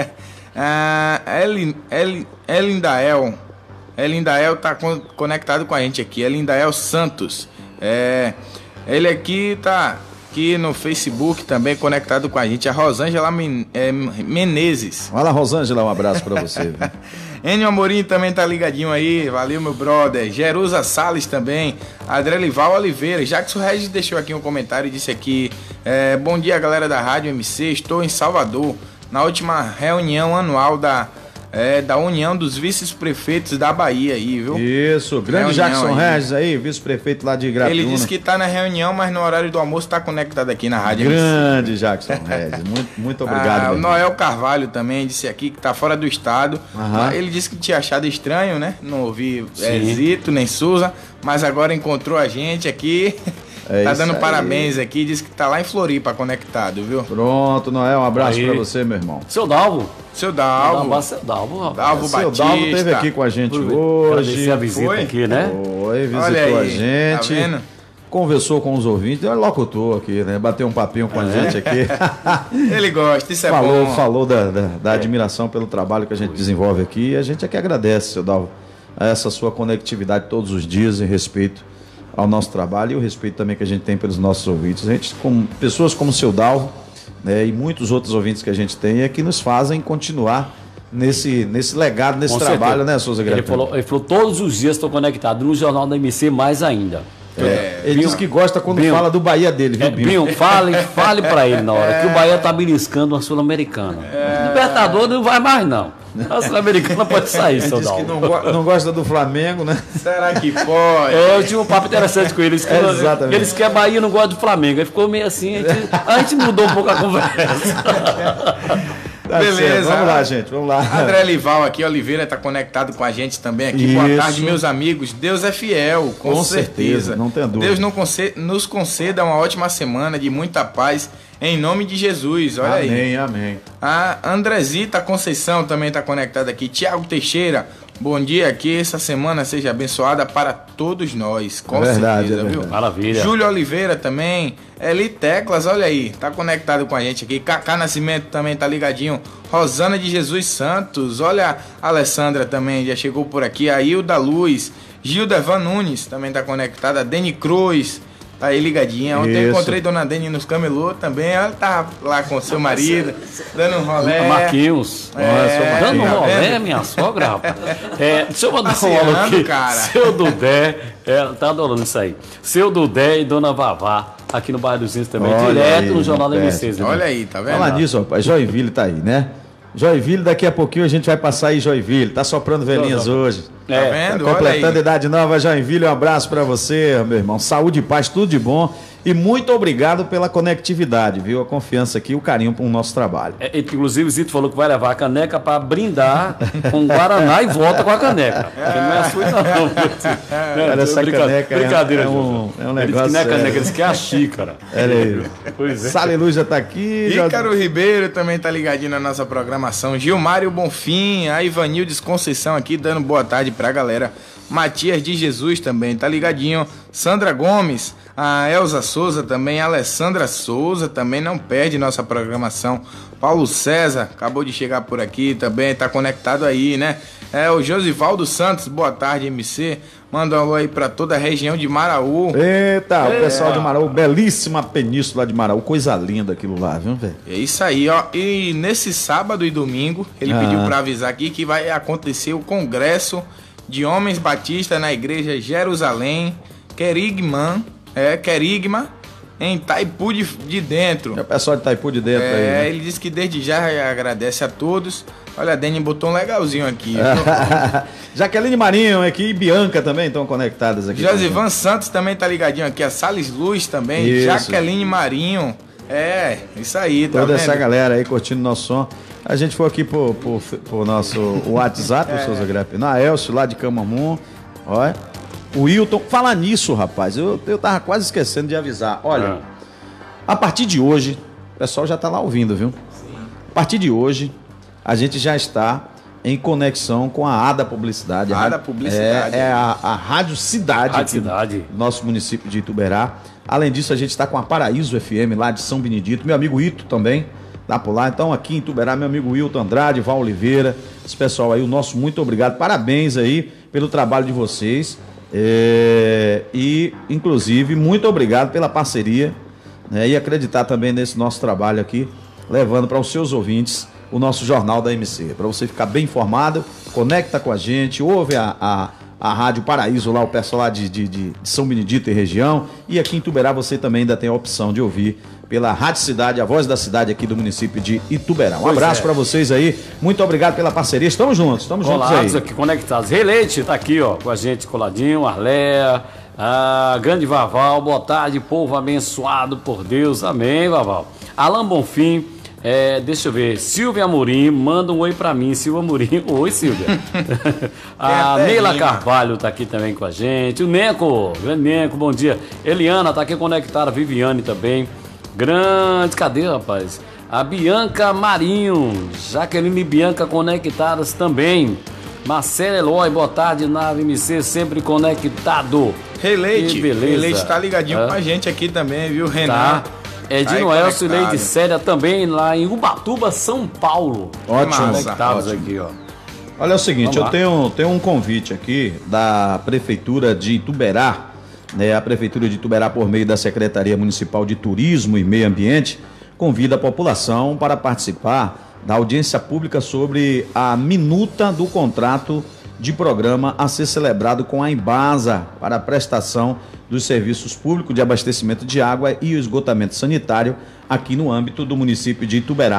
ah, Elin, Elin, Elindael, Elindael tá con conectado com a gente aqui, Elindael Santos, é, ele aqui tá... aqui no Facebook também conectado com a gente, a Rosângela Men é, Menezes. Olha, Rosângela, um abraço pra você. Enio Amorim também tá ligadinho aí, valeu meu brother. Jerusa Salles também, Adrelival Oliveira, Jackson Regis deixou aqui um comentário e disse aqui, é, bom dia galera da Rádio M C, estou em Salvador, na última reunião anual da... É, da União dos Vice-Prefeitos da Bahia aí, viu? Isso, grande reunião Jackson aí. Regis aí, vice-prefeito lá de Grapiúna. Ele disse que tá na reunião, mas no horário do almoço tá conectado aqui na rádio. Grande M C. Jackson Regis, muito, muito obrigado. Ah, o Noel Carvalho também disse aqui que tá fora do estado. Uhum. Ele disse que tinha achado estranho, né? Não ouvi é, Zito nem Souza, mas agora encontrou a gente aqui. É tá dando aí. Parabéns aqui, disse que tá lá em Floripa conectado, viu? Pronto, Noel, um abraço aí pra você, meu irmão. Seu Dalvo. Seu Dalvo. Seu Dalvo, rapaz. Dalvo Seu Batista. Dalvo esteve aqui com a gente Foi. hoje. a visita Foi? aqui, né? Foi, visitou aí, a gente. Tá vendo? Conversou com os ouvintes, é locutor aqui, né? Bateu um papinho com a é. gente aqui. Ele gosta, isso é falou, bom. Falou da, da, da admiração pelo trabalho que a gente desenvolve aqui e a gente é que agradece, seu Dalvo, a essa sua conectividade todos os dias em respeito ao nosso trabalho e o respeito também que a gente tem pelos nossos ouvintes. A gente, com pessoas como o seu Dalvo, né, e muitos outros ouvintes que a gente tem é que nos fazem continuar nesse, nesse legado, nesse com trabalho, certeza. Né, Souza Grapiúna? Ele falou, ele falou todos os dias estou conectado no Jornal da M C, mais ainda. É, ele Binho, diz que gosta quando Binho, fala do Bahia dele, viu, é, Binho? Fale, fale pra ele na hora, é. que o Bahia tá beliscando uma Sul-Americana. É. O Libertador não vai mais, não. A Sul-Americana pode sair, seu Diz que não, go não gosta do Flamengo, né? Será que pode? É, eu tive um papo interessante com eles. Que é, exatamente. Eles que a Bahia não gosta do Flamengo. Aí ficou meio assim, a gente, a gente mudou um pouco a conversa. Tá Beleza. Certo. Vamos lá, gente, vamos lá. André Lival aqui, Oliveira, está conectado com a gente também aqui. Isso. Boa tarde, meus amigos. Deus é fiel, com, com certeza. certeza. Não tem dúvida. Deus não conceda, nos conceda uma ótima semana de muita paz, em nome de Jesus. Olha amém, aí. Amém, amém. A Andrezita Conceição também está conectada aqui. Tiago Teixeira, bom dia, que essa semana seja abençoada para todos nós. Com é verdade, certeza, é viu? verdade. Maravilha. Júlio Oliveira também. Eli Teclas, olha aí, tá conectado com a gente aqui. Cacá Nascimento também tá ligadinho. Rosana de Jesus Santos, olha a Alessandra também, já chegou por aqui. A Hilda Luz, Gilda Van Nunes também tá conectada. Deni Cruz, tá aí ligadinha. Ontem eu encontrei Dona Deni nos camelô também. Ela tá lá com seu marido, dando um rolé. Marquinhos. É, dando um tá rolé, vendo? minha sogra, rapaz. É, deixa eu mandar Passeando, um alô aqui. cara. Seu Dudé, é, tá adorando isso aí. Seu Dudé e Dona Vavá, aqui no bairro dos Índios também, Olha direto aí, no Jornal da M C. Né? Olha aí, tá vendo? Falar nisso, rapaz, Joinville tá aí, né? Joinville, daqui a pouquinho a gente vai passar aí Joinville. Tá soprando velhinhas Tô, tô. hoje. Tá vendo? Tá completando idade nova, Joinville. Um abraço pra você, meu irmão. Saúde e paz, tudo de bom. E muito obrigado pela conectividade, viu? A confiança aqui e o carinho com o nosso trabalho. É, inclusive o Zito falou que vai levar a caneca para brindar com Guaraná e volta com a caneca. Porque não é a sua, não. Cara, essa brinca... caneca Brincadeira, é um, é um negócio. Ele disse que não é caneca, é... ele disse que é a xícara. Olha aí. Pois é. Sale já tá aqui. Ícaro já... Ribeiro também tá ligadinho na nossa programação. Gilmário Bonfim, a Ivanildes Conceição aqui dando boa tarde pra galera. Matias de Jesus também tá ligadinho. Sandra Gomes, a Elza Souza também, a Alessandra Souza também não perde nossa programação. Paulo César acabou de chegar por aqui também, tá conectado aí, né? É o Josivaldo Santos, boa tarde, M C. Manda um alô aí pra toda a região de Maraú. Eita, é. o pessoal de Maraú, belíssima península de Maraú, coisa linda aquilo lá, viu, velho? É isso aí, ó. E nesse sábado e domingo, ele ah. pediu pra avisar aqui que vai acontecer o congresso de Homens Batistas na Igreja Jerusalém, Querigma, é, Querigma, em Itaipu de, de Dentro. É o pessoal de Itaipu de Dentro é, aí. Né? Ele disse que desde já agradece a todos. Olha, a Dani botou um legalzinho aqui. Jaqueline Marinho aqui e Bianca também estão conectadas aqui. Josivan Santos também tá ligadinho aqui. A Salles Luz também. Isso. Jaqueline Marinho. É, isso aí, tá Toda vendo? essa galera aí curtindo nosso som. A gente foi aqui pro, pro, pro nosso WhatsApp, é. o Souza Grepe, na Elcio, lá de Camamu. Olha. O Wilton. Fala nisso, rapaz. Eu, eu tava quase esquecendo de avisar. Olha, é. a partir de hoje, o pessoal já tá lá ouvindo, viu? Sim. A partir de hoje, a gente já está em conexão com a ADA Publicidade. A ADA Publicidade. É, é a, a Rádio Cidade, Rádio Cidade, do nosso município de Ituberá. Além disso, a gente está com a Paraíso F M lá de São Benedito. Meu amigo Ito também dá por lá. Então, aqui em Ituberá, meu amigo Wilton Andrade, Val Oliveira, esse pessoal aí, o nosso muito obrigado. Parabéns aí pelo trabalho de vocês. É, e, inclusive, muito obrigado pela parceria, né, e acreditar também nesse nosso trabalho aqui, levando para os seus ouvintes o nosso Jornal da M C. Para você ficar bem informado, conecta com a gente, ouve a, a, a Rádio Paraíso lá, o pessoal lá de, de, de São Benedito e região. E aqui em Ituberá você também ainda tem a opção de ouvir pela Rádio Cidade, a voz da cidade aqui do município de Ituberá. Um pois abraço é. para vocês aí, muito obrigado pela parceria. Estamos juntos, estamos juntos aí. Colados aqui, conectados. Rei Leite tá aqui, ó, com a gente, coladinho, Arléia, a grande Vaval, boa tarde, povo abençoado por Deus, amém, Vaval. Alain Bonfim, é, deixa eu ver, Silvia Amorim, manda um oi pra mim, Silvia Amorim, oi Silvia. A Neila Carvalho tá aqui também com a gente, o Neco, grande Neco, bom dia. Eliana tá aqui conectada, Viviane também, grande, cadê rapaz? A Bianca Marinho, Jaqueline e Bianca conectadas também. Marcelo Eloy, boa tarde, Nave M C, sempre conectado. Rei Leite, Rei Leite tá ligadinho é. com a gente aqui também, viu, Renan? Tá. Edino tá Elcio e Leide Séria também lá em Ubatuba, São Paulo. Ótimo. Conectados aqui, ó. Olha, é o seguinte, eu tenho, tenho um convite aqui da Prefeitura de Ituberá, né? A Prefeitura de Ituberá, por meio da Secretaria Municipal de Turismo e Meio Ambiente, convida a população para participar da audiência pública sobre a minuta do contrato de programa a ser celebrado com a Embasa para a prestação dos serviços públicos de abastecimento de água e esgotamento sanitário aqui no âmbito do município de Ituberá.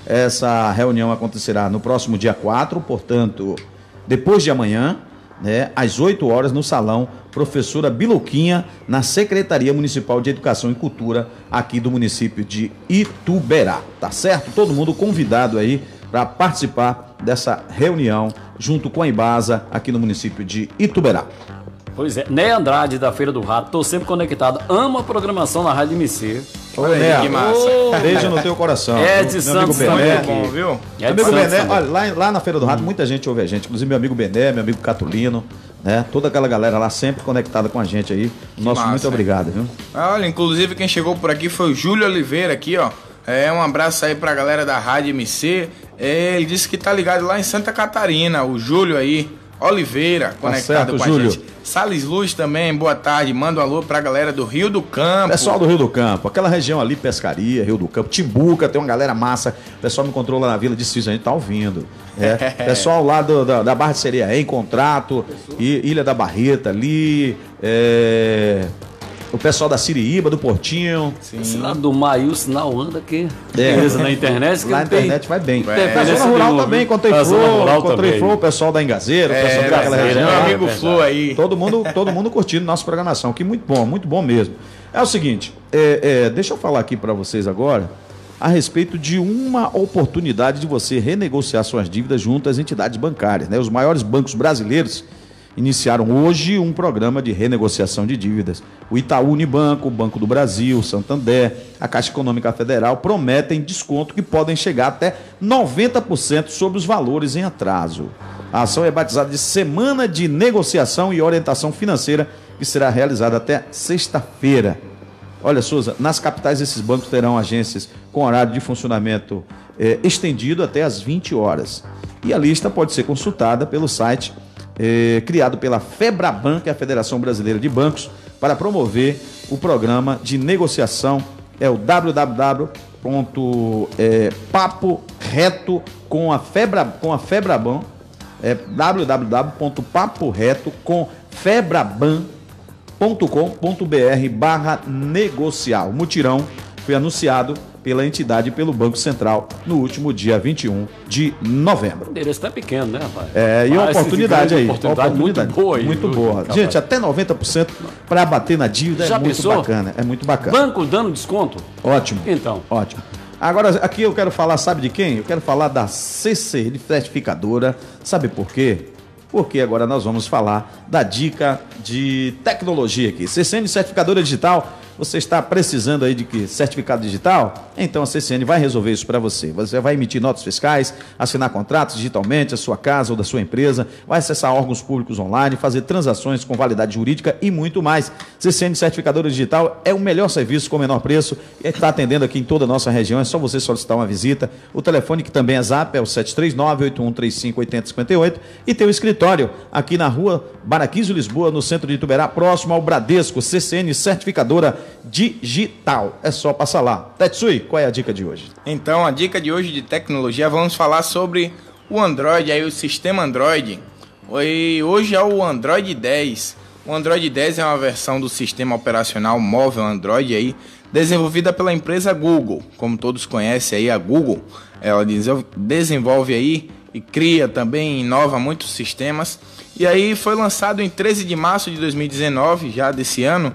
Essa reunião acontecerá no próximo dia quatro, portanto, depois de amanhã, né, às oito horas, no salão Professora Biluquinha, na Secretaria Municipal de Educação e Cultura, aqui do município de Ituberá. Tá certo? Todo mundo convidado aí para participar dessa reunião junto com a Embasa aqui no município de Ituberá. Pois é, Né Andrade da Feira do Rato, tô sempre conectado, amo a programação na Rádio M C. Oi, Né, que massa. Oh, beijo no teu coração. É de Santos também aqui. Bom, viu? É meu amigo Bené, olha, lá, lá na Feira do Rato, hum. muita gente ouve a gente, inclusive meu amigo Bené, meu amigo Catulino, né? Toda aquela galera lá sempre conectada com a gente aí. Nosso massa, muito obrigado, viu? Olha, inclusive quem chegou por aqui foi o Júlio Oliveira aqui, ó. É, um abraço aí pra galera da Rádio M C. É, ele disse que tá ligado lá em Santa Catarina, o Júlio aí. Oliveira, conectado tá certo, com Júlio. A gente. Salles Luz também, boa tarde. Manda um alô pra galera do Rio do Campo. Pessoal do Rio do Campo, aquela região ali, Pescaria, Rio do Campo, Timbuca, tem uma galera massa. O pessoal me encontrou lá na Vila de Cis, a gente tá ouvindo. É. Pessoal lá do, da, da Barra de Sereia, em Contrato, e Ilha da Barreta ali, é... o pessoal da Siriíba, do Portinho. Sim. Esse lado do mar aí, o sinal anda aqui. É. Beleza, na internet. Que na internet tem... vai bem. É. Tem, a zona rural também, encontrei Flor, encontrei Flor, o pessoal da Engazeira, o é, pessoal daquela região. Meu amigo é Flor aí. Todo mundo, todo mundo curtindo nossa programação, que muito bom, muito bom mesmo. É o seguinte, é, é, deixa eu falar aqui para vocês agora a respeito de uma oportunidade de você renegociar suas dívidas junto às entidades bancárias, né? Os maiores bancos brasileiros iniciaram hoje um programa de renegociação de dívidas. O Itaú Unibanco, o Banco do Brasil, o Santander, a Caixa Econômica Federal prometem desconto que podem chegar até noventa por cento sobre os valores em atraso. A ação é batizada de Semana de Negociação e Orientação Financeira, que será realizada até sexta-feira. Olha, Souza, nas capitais esses bancos terão agências com horário de funcionamento eh, estendido até às vinte horas. E a lista pode ser consultada pelo site É, criado pela FEBRABAN, que é a Federação Brasileira de Bancos, para promover o programa de negociação. É o w w w ponto papo reto com a Febra, com a FEBRABAN, é w w w ponto papo reto com febraban ponto com ponto b r barra negociar. O mutirão foi anunciado pela entidade e pelo Banco Central no último dia vinte e um de novembro. O endereço tá pequeno, né, rapaz? É, e uma oportunidade aí. Oportunidade, oportunidade muito boa aí. Muito boa. Rapaz. Gente, até noventa por cento para bater na dívida. Já é muito pensou? Bacana. É muito bacana. Banco dando desconto? Ótimo. Então. Ótimo. Agora, aqui eu quero falar, sabe de quem? Eu quero falar da C C N Certificadora. Sabe por quê? Porque agora nós vamos falar da dica de tecnologia aqui. C C N Certificadora Digital. Você está precisando aí de que certificado digital? Então a C C N vai resolver isso para você. Você vai emitir notas fiscais, assinar contratos digitalmente, a sua casa ou da sua empresa, vai acessar órgãos públicos online, fazer transações com validade jurídica e muito mais. C C N Certificadora Digital é o melhor serviço com o menor preço e está atendendo aqui em toda a nossa região. É só você solicitar uma visita. O telefone, que também é Zap, é o sete três nove, oito um três cinco, oito zero cinco oito, e tem o escritório aqui na rua Baraquísio, Lisboa, no centro de Ituberá, próximo ao Bradesco. C C N Certificadora Digital. É só passar lá. Tetsui, qual é a dica de hoje? Então, a dica de hoje de tecnologia, vamos falar sobre o Android, aí o sistema Android. E hoje é o Android dez. O Android dez é uma versão do sistema operacional móvel Android aí, desenvolvida pela empresa Google. Como todos conhecem aí, a Google, ela desenvolve aí e cria também, inova muitos sistemas. E aí foi lançado em treze de março de dois mil e dezenove, já desse ano,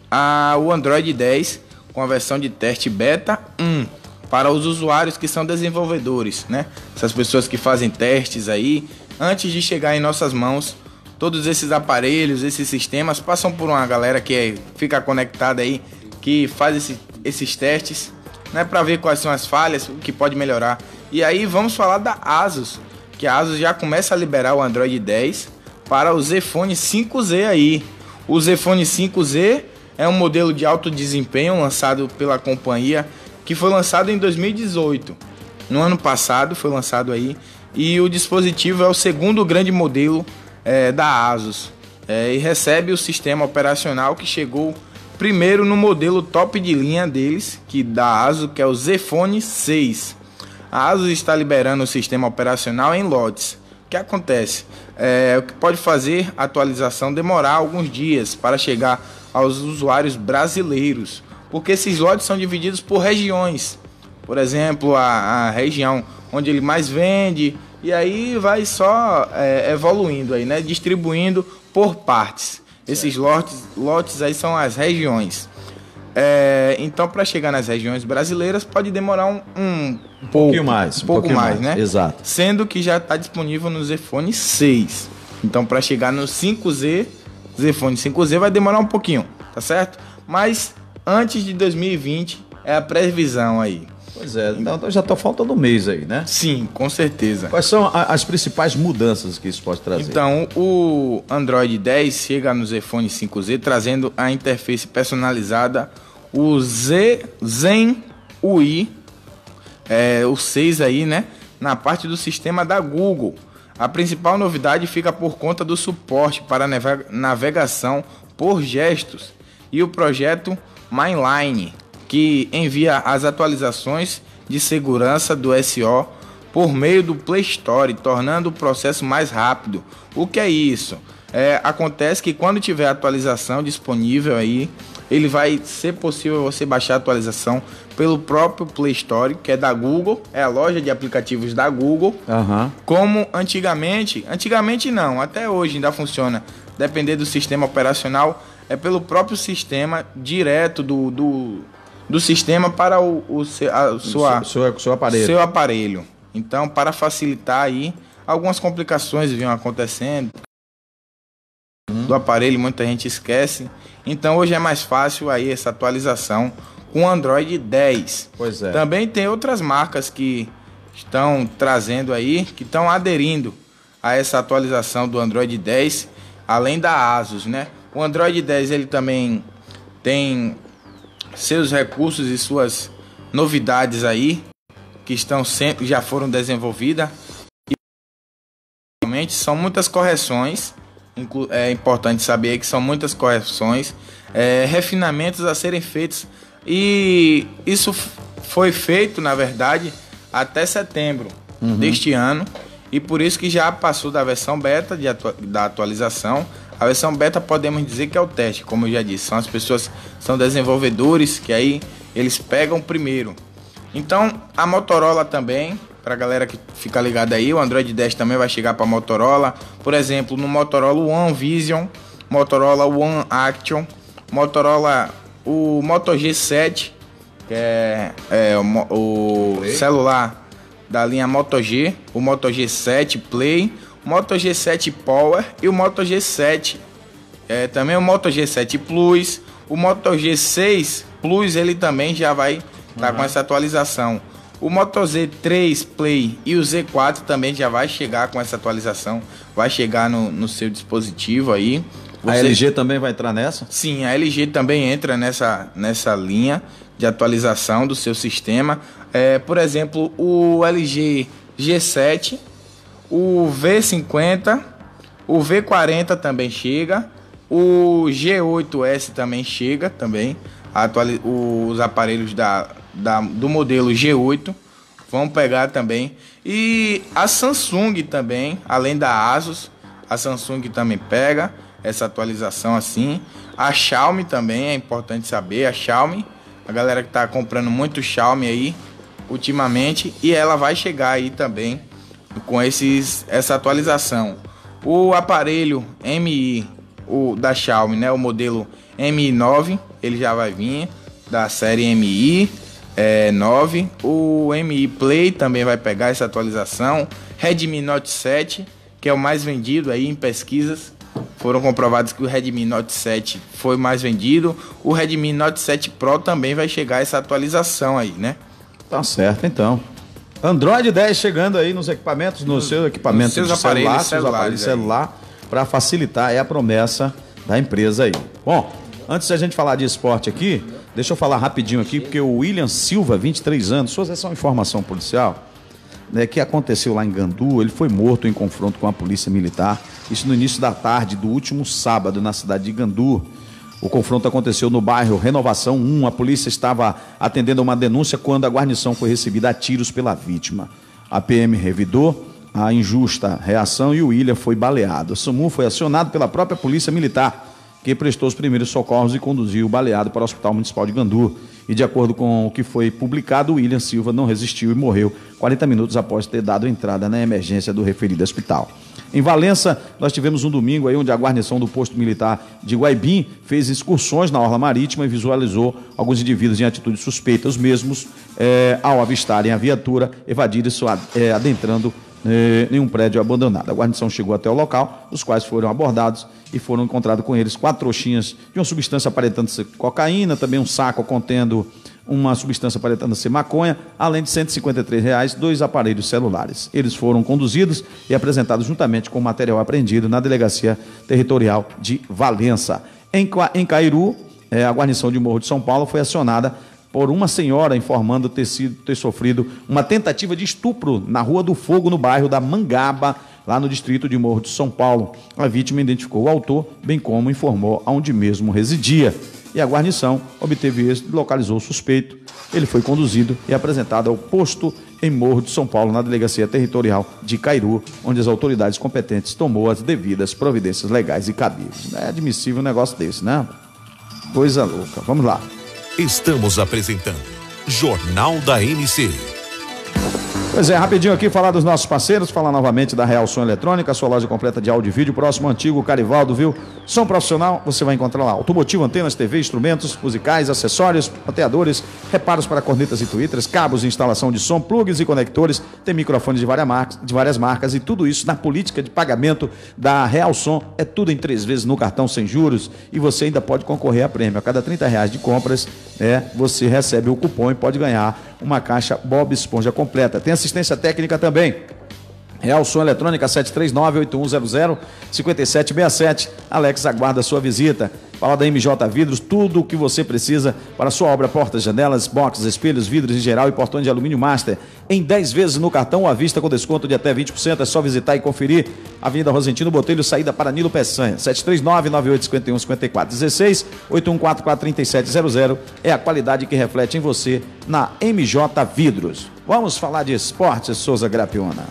a, o Android dez com a versão de teste beta um para os usuários que são desenvolvedores, né? Essas pessoas que fazem testes aí, antes de chegar em nossas mãos, todos esses aparelhos, esses sistemas passam por uma galera que é, fica conectada aí, que faz esse, esses testes, né, para ver quais são as falhas, o que pode melhorar. E aí vamos falar da Asus, que a Asus já começa a liberar o Android dez para o Zenfone cinco Z aí. O Zenfone cinco Z é um modelo de alto desempenho lançado pela companhia, que foi lançado em dois mil e dezoito. No ano passado foi lançado aí, e o dispositivo é o segundo grande modelo é, da Asus, é, e recebe o sistema operacional que chegou primeiro no modelo top de linha deles, que da Asus, que é o Zenfone seis. A Asus está liberando o sistema operacional em lotes. O que acontece? É, o que pode fazer a atualização demorar alguns dias para chegar aos usuários brasileiros, porque esses lotes são divididos por regiões. por exemplo, a, a região onde ele mais vende, e aí vai só é, evoluindo aí, né? Distribuindo por partes. Esses lotes, lotes aí são as regiões. É, então, para chegar nas regiões brasileiras, pode demorar um, um, um pouquinho mais. Um pouco mais, mais, né? Exato. Sendo que já está disponível no Zenfone seis. Então, para chegar no cinco Z, Zenfone cinco Z vai demorar um pouquinho, tá certo? Mas antes de dois mil e vinte é a previsão aí. Pois é, então já está faltando um mês aí, né? Sim, com certeza. Quais são a, as principais mudanças que isso pode trazer? Então, o Android dez chega no Zenfone cinco Z trazendo a interface personalizada, o Z, Zen U I, é, o seis aí, né? Na parte do sistema da Google. A principal novidade fica por conta do suporte para navegação por gestos e o projeto Mainline, que envia as atualizações de segurança do S O por meio do Play Store, tornando o processo mais rápido. O que é isso? É, acontece que quando tiver atualização disponível aí, ele vai ser possível você baixar a atualização pelo próprio Play Store, que é da Google, é a loja de aplicativos da Google. Uhum. Como antigamente, antigamente não, até hoje ainda funciona, depender do sistema operacional, é pelo próprio sistema direto do, do, do sistema para o, o, a, sua, seu, seu, seu aparelho. Seu aparelho. Então, para facilitar aí, algumas complicações vinham acontecendo uhum. do aparelho, muita gente esquece. Então, hoje é mais fácil aí essa atualização com o Android dez. Pois é. Também tem outras marcas que estão trazendo aí, que estão aderindo a essa atualização do Android dez, além da Asus, né? O Android dez ele também tem seus recursos e suas novidades aí que estão sempre já foram desenvolvidas. E realmente são muitas correções. É importante saber que são muitas correções, é, refinamentos a serem feitos. E isso foi feito, na verdade, até setembro uhum. deste ano. E por isso que já passou da versão beta de atu da atualização. A versão beta podemos dizer que é o teste, como eu já disse. São as pessoas, são desenvolvedores que aí eles pegam primeiro. Então a Motorola também, para a galera que fica ligada aí, o Android dez também vai chegar para a Motorola. Por exemplo, no Motorola One Vision, Motorola One Action, Motorola o Moto G sete, que é, é o, o celular da linha Moto G, o Moto G sete Play, o Moto G sete Power e o Moto G sete, é, também o Moto G sete Plus, o Moto G seis Plus ele também já vai estar tá uhum. com essa atualização. O Moto Z três Play e o Z quatro também já vai chegar com essa atualização, vai chegar no, no seu dispositivo aí. Você... A L G também vai entrar nessa? Sim, a L G também entra nessa, nessa linha de atualização do seu sistema. É, por exemplo, o L G G sete, o V cinquenta, o V quarenta também chega, o G oito S também chega também. Atualiz... Os aparelhos da, da, do modelo G oito vão pegar também. E a Samsung também, além da Asus, a Samsung também pega essa atualização assim. A Xiaomi também é importante saber. A Xiaomi, a galera que está comprando muito Xiaomi aí ultimamente, e ela vai chegar aí também com esses, essa atualização. O aparelho M I o, da Xiaomi, né, o modelo M I nove, ele já vai vir da série M I é, nove. O M I Play também vai pegar essa atualização. Redmi Note sete, que é o mais vendido aí em pesquisas. Foram comprovados que o Redmi Note sete foi mais vendido. O Redmi Note sete Pro também vai chegar essa atualização aí, né? Tá certo, então. Android dez chegando aí nos equipamentos, no, no seu equipamento de celular, aparelhos, seus aparelhos de celular, para facilitar, é a promessa da empresa aí. Bom, antes da gente falar de esporte aqui, deixa eu falar rapidinho aqui, porque o William Silva, vinte e três anos, só essa é uma informação policial, né, que aconteceu lá em Gandu. Ele foi morto em confronto com a polícia militar, isso no início da tarde do último sábado na cidade de Gandu. O confronto aconteceu no bairro Renovação um. A polícia estava atendendo uma denúncia quando a guarnição foi recebida a tiros pela vítima. A P M revidou a injusta reação e o William foi baleado. O SAMU foi acionado pela própria polícia militar, que prestou os primeiros socorros e conduziu o baleado para o Hospital Municipal de Gandu. E de acordo com o que foi publicado, o William Silva não resistiu e morreu quarenta minutos após ter dado entrada na emergência do referido hospital. Em Valença, nós tivemos um domingo aí onde a guarnição do posto militar de Guaibim fez excursões na orla marítima e visualizou alguns indivíduos em atitude suspeita, os mesmos, é, ao avistarem a viatura, evadiram isso, é, adentrando é, em um prédio abandonado. A guarnição chegou até o local, os quais foram abordados e foram encontrados com eles quatro trouxinhas de uma substância aparentando ser cocaína, também um saco contendo uma substância aparentando ser maconha, além de cento e cinquenta e três reais, dois aparelhos celulares. Eles foram conduzidos e apresentados juntamente com o material apreendido na Delegacia Territorial de Valença. Em, em Cairu, é, a guarnição de Morro de São Paulo foi acionada por uma senhora informando ter, sido, ter sofrido uma tentativa de estupro na Rua do Fogo, no bairro da Mangaba, lá no distrito de Morro de São Paulo. A vítima identificou o autor, bem como informou aonde mesmo residia. E a guarnição obteve êxito e localizou o suspeito. Ele foi conduzido e apresentado ao posto em Morro de São Paulo, na Delegacia Territorial de Cairu, onde as autoridades competentes tomou as devidas providências legais e cabíveis. Não é admissível um negócio desse, né? Coisa louca. Vamos lá. Estamos apresentando Jornal da M C. Pois é, rapidinho aqui falar dos nossos parceiros, falar novamente da Real Som Eletrônica, sua loja completa de áudio e vídeo, próximo ao antigo Carivaldo, viu? Som profissional, você vai encontrar lá automotivo, antenas, T V, instrumentos musicais, acessórios, bateadores, reparos para cornetas e twitters, cabos de instalação de som, plugs e conectores, tem microfones de várias marcas, de várias marcas e tudo isso na política de pagamento da Real Som. É tudo em três vezes no cartão sem juros e você ainda pode concorrer a prêmio. A cada trinta reais de compras, é, você recebe o cupom e pode ganhar uma caixa Bob Esponja completa. Tem assistência técnica também. Real Som Eletrônica sete três nove, oito um zero zero, cinco sete seis sete. Alex aguarda a sua visita. Fala da M J Vidros, tudo o que você precisa para a sua obra: portas, janelas, boxes, espelhos, vidros em geral e portões de alumínio master. Em dez vezes no cartão à vista com desconto de até vinte por cento. É só visitar e conferir. Avenida Rosentino Botelho, saída para Nilo Peçanha. sete três nove, nove oito cinco um, cinco quatro um seis, oito um quatro quatro, três sete zero zero. É a qualidade que reflete em você na M J Vidros. Vamos falar de esporte, Souza Grapiona.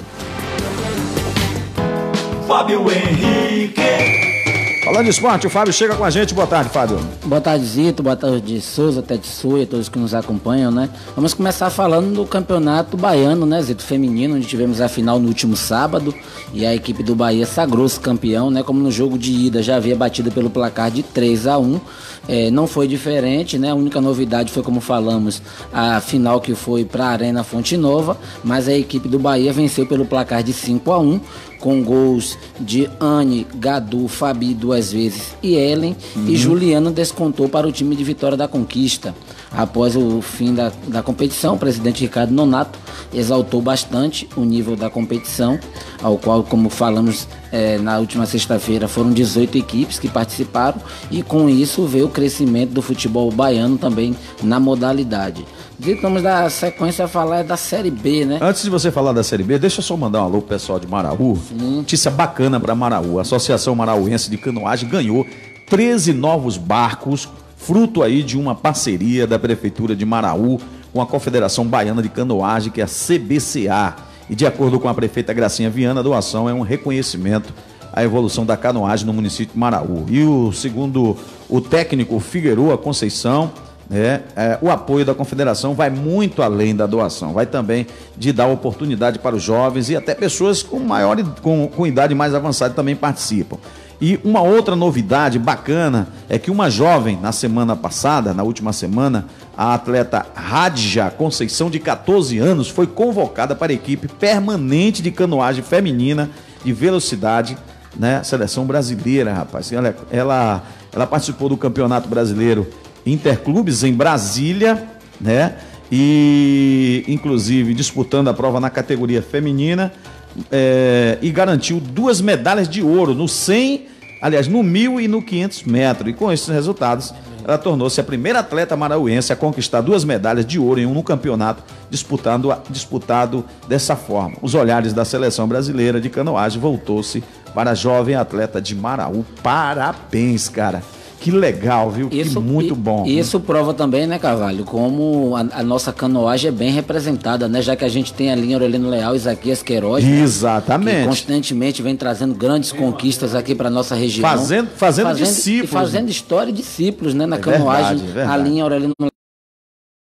Fábio Henrique. Falando de esporte, o Fábio chega com a gente. Boa tarde, Fábio. Boa tarde, Zito. Boa tarde, Souza, Tetsuya, todos que nos acompanham, né? Vamos começar falando do campeonato baiano, né, Zito, feminino, onde tivemos a final no último sábado e a equipe do Bahia sagrou-se campeão, né? Como no jogo de ida já havia batido pelo placar de três a um. É, não foi diferente, né? A única novidade foi, como falamos, a final que foi para a Arena Fonte Nova, mas a equipe do Bahia venceu pelo placar de cinco a um. Com gols de Anne, Gadu, Fabi duas vezes e Ellen, uhum. E Juliano descontou para o time de Vitória da Conquista. Após o fim da, da competição, o presidente Ricardo Nonato exaltou bastante o nível da competição, ao qual, como falamos é, na última sexta-feira, foram dezoito equipes que participaram, e com isso veio o crescimento do futebol baiano também na modalidade. E vamos dar sequência a falar da Série B, né? Antes de você falar da Série B, deixa eu só mandar um alô pro pessoal de Maraú. Sim. Notícia bacana para Maraú. A Associação Marauense de Canoagem ganhou treze novos barcos, fruto aí de uma parceria da Prefeitura de Maraú com a Confederação Baiana de Canoagem, que é a C B C A. E de acordo com a prefeita Gracinha Viana, a doação é um reconhecimento à evolução da canoagem no município de Maraú. E o segundo o técnico Figueroa Conceição, É, é, o apoio da Confederação vai muito além da doação, vai também de dar oportunidade para os jovens e até pessoas com, maior, com, com idade mais avançada também participam. E uma outra novidade bacana é que uma jovem, na semana passada, na última semana, a atleta Radja Conceição, de quatorze anos, foi convocada para a equipe permanente de canoagem feminina de velocidade, né? Seleção brasileira, rapaz. Ela, ela, ela participou do Campeonato Brasileiro Interclubes em Brasília, né? E inclusive disputando a prova na categoria feminina, é, e garantiu duas medalhas de ouro no cem, aliás, no mil e no quinhentos metros. E com esses resultados, ela tornou-se a primeira atleta marauense a conquistar duas medalhas de ouro em um campeonato disputado, disputado dessa forma. Os olhares da seleção brasileira de canoagem voltou-se para a jovem atleta de Maraú. Parabéns, cara. Que legal, viu? Isso, que muito bom. E isso prova também, né, Carvalho, como a, a nossa canoagem é bem representada, né? Já que a gente tem a linha Aurelino Leal e Isaquias Queiroz. Exatamente. Né, que constantemente vem trazendo grandes conquistas aqui para nossa região. Fazendo, fazendo, fazendo discípulos. E fazendo história e discípulos, né? Na é canoagem, verdade, é verdade. A linha Aurelino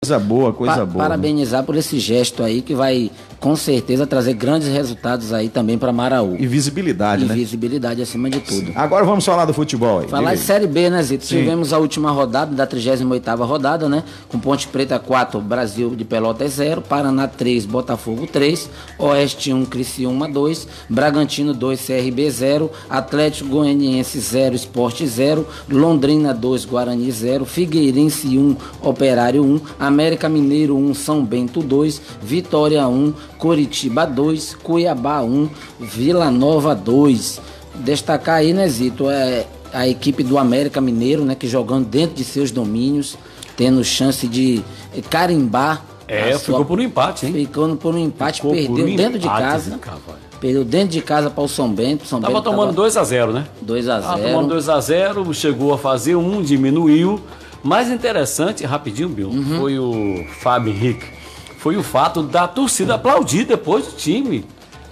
Coisa boa, coisa pa boa. Parabenizar, né, por esse gesto aí que vai com certeza trazer grandes resultados aí também para Maraú. E visibilidade, e né? E visibilidade acima de tudo. Agora vamos falar do futebol aí. Falar de Série B, né, Zito? Sim. Tivemos a última rodada da trigésima oitava rodada, né? Com Ponte Preta quatro, Brasil de Pelotas zero, Paraná três, Botafogo três, Oeste um, Criciúma dois, Bragantino dois, C R B zero, Atlético Goianiense zero, Sport zero, Londrina dois, Guarani zero, Figueirense um, Operário um, América Mineiro um, São Bento dois, Vitória um, Coritiba dois, Cuiabá um, Vila Nova dois. Destacar aí, né, Zito, é a equipe do América Mineiro, né, que jogando dentro de seus domínios, tendo chance de carimbar. É, ficou sua... por um empate, hein? Ficando por um empate, ficou perdeu um dentro empate, de casa. Né, perdeu dentro de casa para o São Bento. São tava Bento tomando dois a zero, né? dois a zero. Tava tomando dois a zero, chegou a fazer um, diminuiu. Mais interessante, rapidinho, Bill, uhum. foi o Fábio Henrique. Foi o fato da torcida aplaudir depois do time.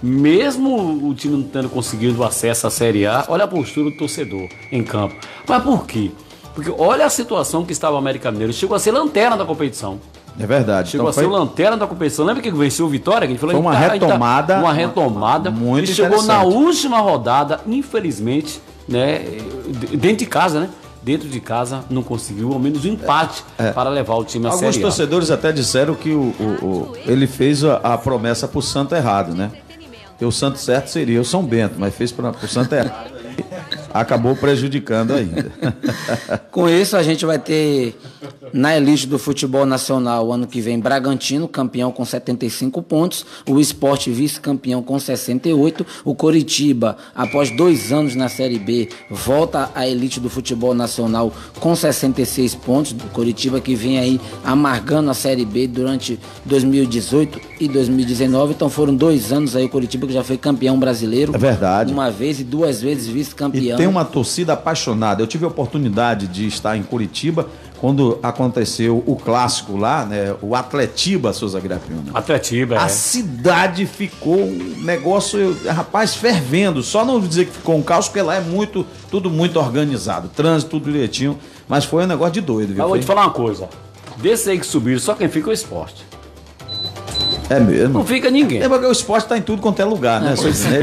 Mesmo o time não tendo conseguido acesso à Série A, olha a postura do torcedor em campo. Mas por quê? Porque olha a situação que estava o América Mineiro. Chegou a ser lanterna da competição. É verdade. Chegou então a ser foi... lanterna da competição. Lembra que venceu o Vitória? Que a gente falou, foi uma tá, retomada. Tá, uma retomada. Muito e chegou na última rodada, infelizmente, né, dentro de casa, né? Dentro de casa não conseguiu ao menos um empate é. para levar o time à Série A. Alguns torcedores até disseram que o, o, o, ele fez a, a promessa para o Santo errado, né? Que o Santo certo seria o São Bento, mas fez para o Santo errado. Acabou prejudicando ainda. Com isso, a gente vai ter na elite do futebol nacional, ano que vem, Bragantino, campeão com setenta e cinco pontos, o Sport vice-campeão com sessenta e oito, o Coritiba, após dois anos na Série B, volta à elite do futebol nacional com sessenta e seis pontos, o Coritiba que vem aí amargando a Série B durante dois mil e dezoito e dois mil e dezenove, então foram dois anos aí o Coritiba que já foi campeão brasileiro. É verdade. Uma vez e duas vezes vice-campeão. E tem uma torcida apaixonada. Eu tive a oportunidade de estar em Curitiba quando aconteceu o clássico lá, né? O Atletiba Souza Grapiona. Atletiba, é. A cidade ficou um negócio, rapaz, fervendo. Só não dizer que ficou um caos, porque lá é muito, tudo muito organizado. Trânsito, tudo direitinho. Mas foi um negócio de doido, viu? Eu vou te falar uma coisa. Desse aí que subiram, só quem fica é o Sport. É mesmo? Não fica ninguém. É porque o esporte tá em tudo quanto é lugar, né?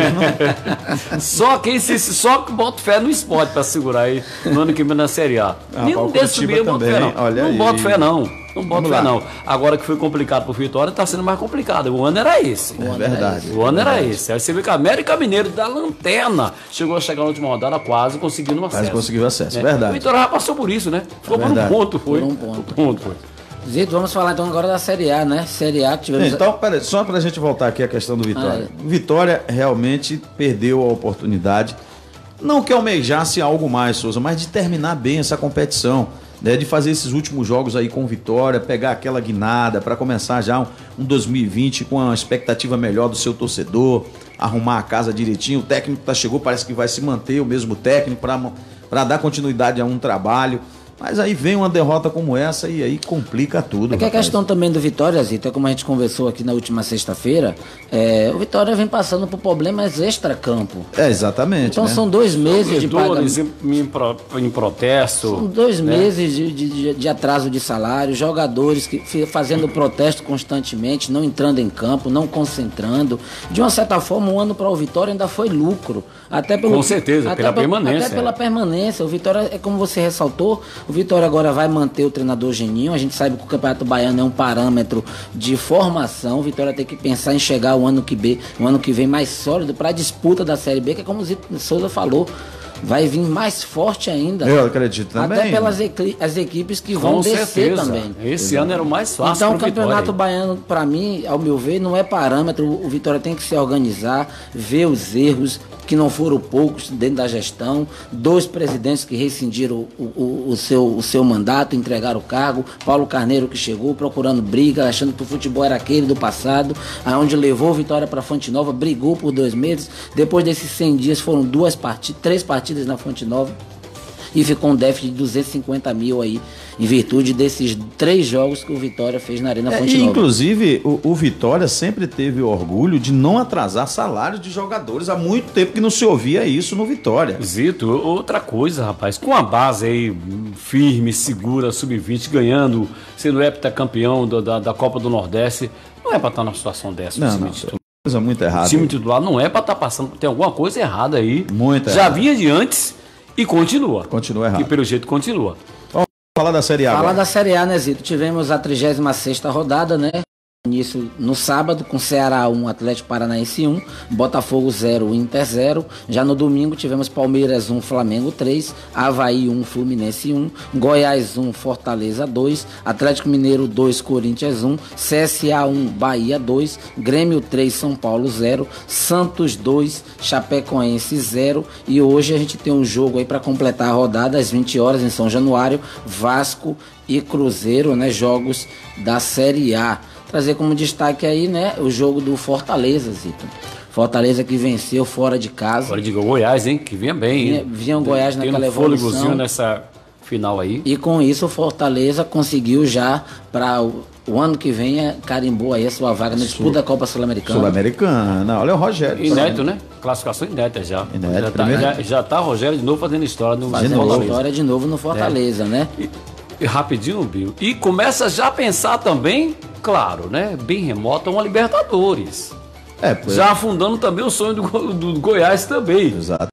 Não... só quem se, só que bota fé no esporte pra segurar aí no ano que vem na Série A. Ah, nenhum desses subir eu boto fé não. Olha não aí. boto fé não. Não boto fé não. Agora que foi complicado pro Vitória, tá sendo mais complicado. O ano era esse. É verdade. O ano era esse. Aí você vê que a América Mineiro da lanterna chegou a chegar na última rodada quase conseguindo um acesso. Quase conseguiu acesso, né? verdade. O Vitória já passou por isso, né? Ficou é por um ponto, foi. Por um ponto. Por um ponto, foi. Zito, vamos falar então agora da Série A, né? Série A que tivemos... Então, peraí, só pra gente voltar aqui à questão do Vitória. Ah, é. Vitória realmente perdeu a oportunidade, não que almejasse algo mais, Souza, mas de terminar bem essa competição, né? De fazer esses últimos jogos aí com Vitória, pegar aquela guinada para começar já um, um dois mil e vinte com uma expectativa melhor do seu torcedor, arrumar a casa direitinho. O técnico que tá chegou, parece que vai se manter o mesmo técnico para dar continuidade a um trabalho. Mas aí vem uma derrota como essa e aí complica tudo. É que a questão também do Vitória, Zito, é como a gente conversou aqui na última sexta-feira, é, o Vitória vem passando por problemas extra-campo. É, exatamente. Então né? são dois meses de pagamento. Em, em, pro, em protesto. São dois né? meses de, de, de atraso de salário, jogadores que fazendo protesto constantemente, não entrando em campo, não concentrando. De uma certa forma, um ano para o Vitória ainda foi lucro. Até pelo, Com certeza, até pela pelo, permanência. Até pela permanência. O Vitória, é como você ressaltou, o Vitória agora vai manter o treinador Geninho. A gente sabe que o Campeonato Baiano é um parâmetro de formação. O Vitória tem que pensar em chegar o ano que, B, o ano que vem mais sólido para a disputa da Série B, que é como o Zito Souza falou, vai vir mais forte ainda. Eu acredito também. Até pelas equi as equipes que vão Com descer certeza. também. Esse ano era o mais fácil. Então o Campeonato Baiano, para mim, ao meu ver, não é parâmetro. O Vitória tem que se organizar, ver os erros, que não foram poucos dentro da gestão, dois presidentes que rescindiram o, o, o, seu, o seu mandato, entregaram o cargo, Paulo Carneiro que chegou procurando briga, achando que o futebol era aquele do passado, aonde levou o Vitória para Fonte Nova, brigou por dois meses, depois desses cem dias foram duas partidas, três partidas na Fonte Nova, e ficou um déficit de duzentos e cinquenta mil aí, em virtude desses três jogos que o Vitória fez na Arena Fonte é, Nova. Inclusive, o, o Vitória sempre teve orgulho de não atrasar salários de jogadores. Há muito tempo que não se ouvia isso no Vitória. Zito, outra coisa, rapaz, com a base aí firme, segura, sub vinte, ganhando, sendo heptacampeão da, da, da Copa do Nordeste, não é pra estar numa situação dessa. Não, não, tem coisa muito errada. O time titular não é pra estar passando, tem alguma coisa errada aí. Muito Já errada. vinha de antes e continua. Continua errado. E pelo jeito continua. Vamos falar da Série A Falar agora. da Série A, né, Zito? Tivemos a trigésima sexta rodada, né? Início no sábado, com Ceará um, Atlético Paranaense um, Botafogo zero, Inter zero. Já no domingo tivemos Palmeiras um, Flamengo três, Avaí um, Fluminense um, Goiás um, Fortaleza dois, Atlético Mineiro dois, Corinthians um, C S A um, Bahia dois, Grêmio três, São Paulo zero, Santos dois, Chapecoense zero. E hoje a gente tem um jogo aí para completar a rodada às vinte horas em São Januário, Vasco e Cruzeiro, né? Jogos da Série A. Trazer como destaque aí, né, o jogo do Fortaleza, Zito. Fortaleza que venceu fora de casa. Agora diga o Goiás, hein, que vinha bem. Vinha, vinha o Goiás Tem naquela um evolução. fôlegozinho nessa final aí. E com isso o Fortaleza conseguiu já para o, o ano que vem é, carimbou aí a sua vaga na disputa da Copa Sul-Americana. Sul-Americana. Olha o Rogério. Inédito, né? Classificação inédita já. Inédito, já, tá, primeiro. já, já tá o Rogério de novo fazendo história no Fazendo Fortaleza. história de novo no Fortaleza, É. né? E, e rapidinho, Bill. E começa já a pensar também, claro, né? Bem remota, uma Libertadores. É, pois Já afundando também o sonho do, Go- do Goiás também. Exato.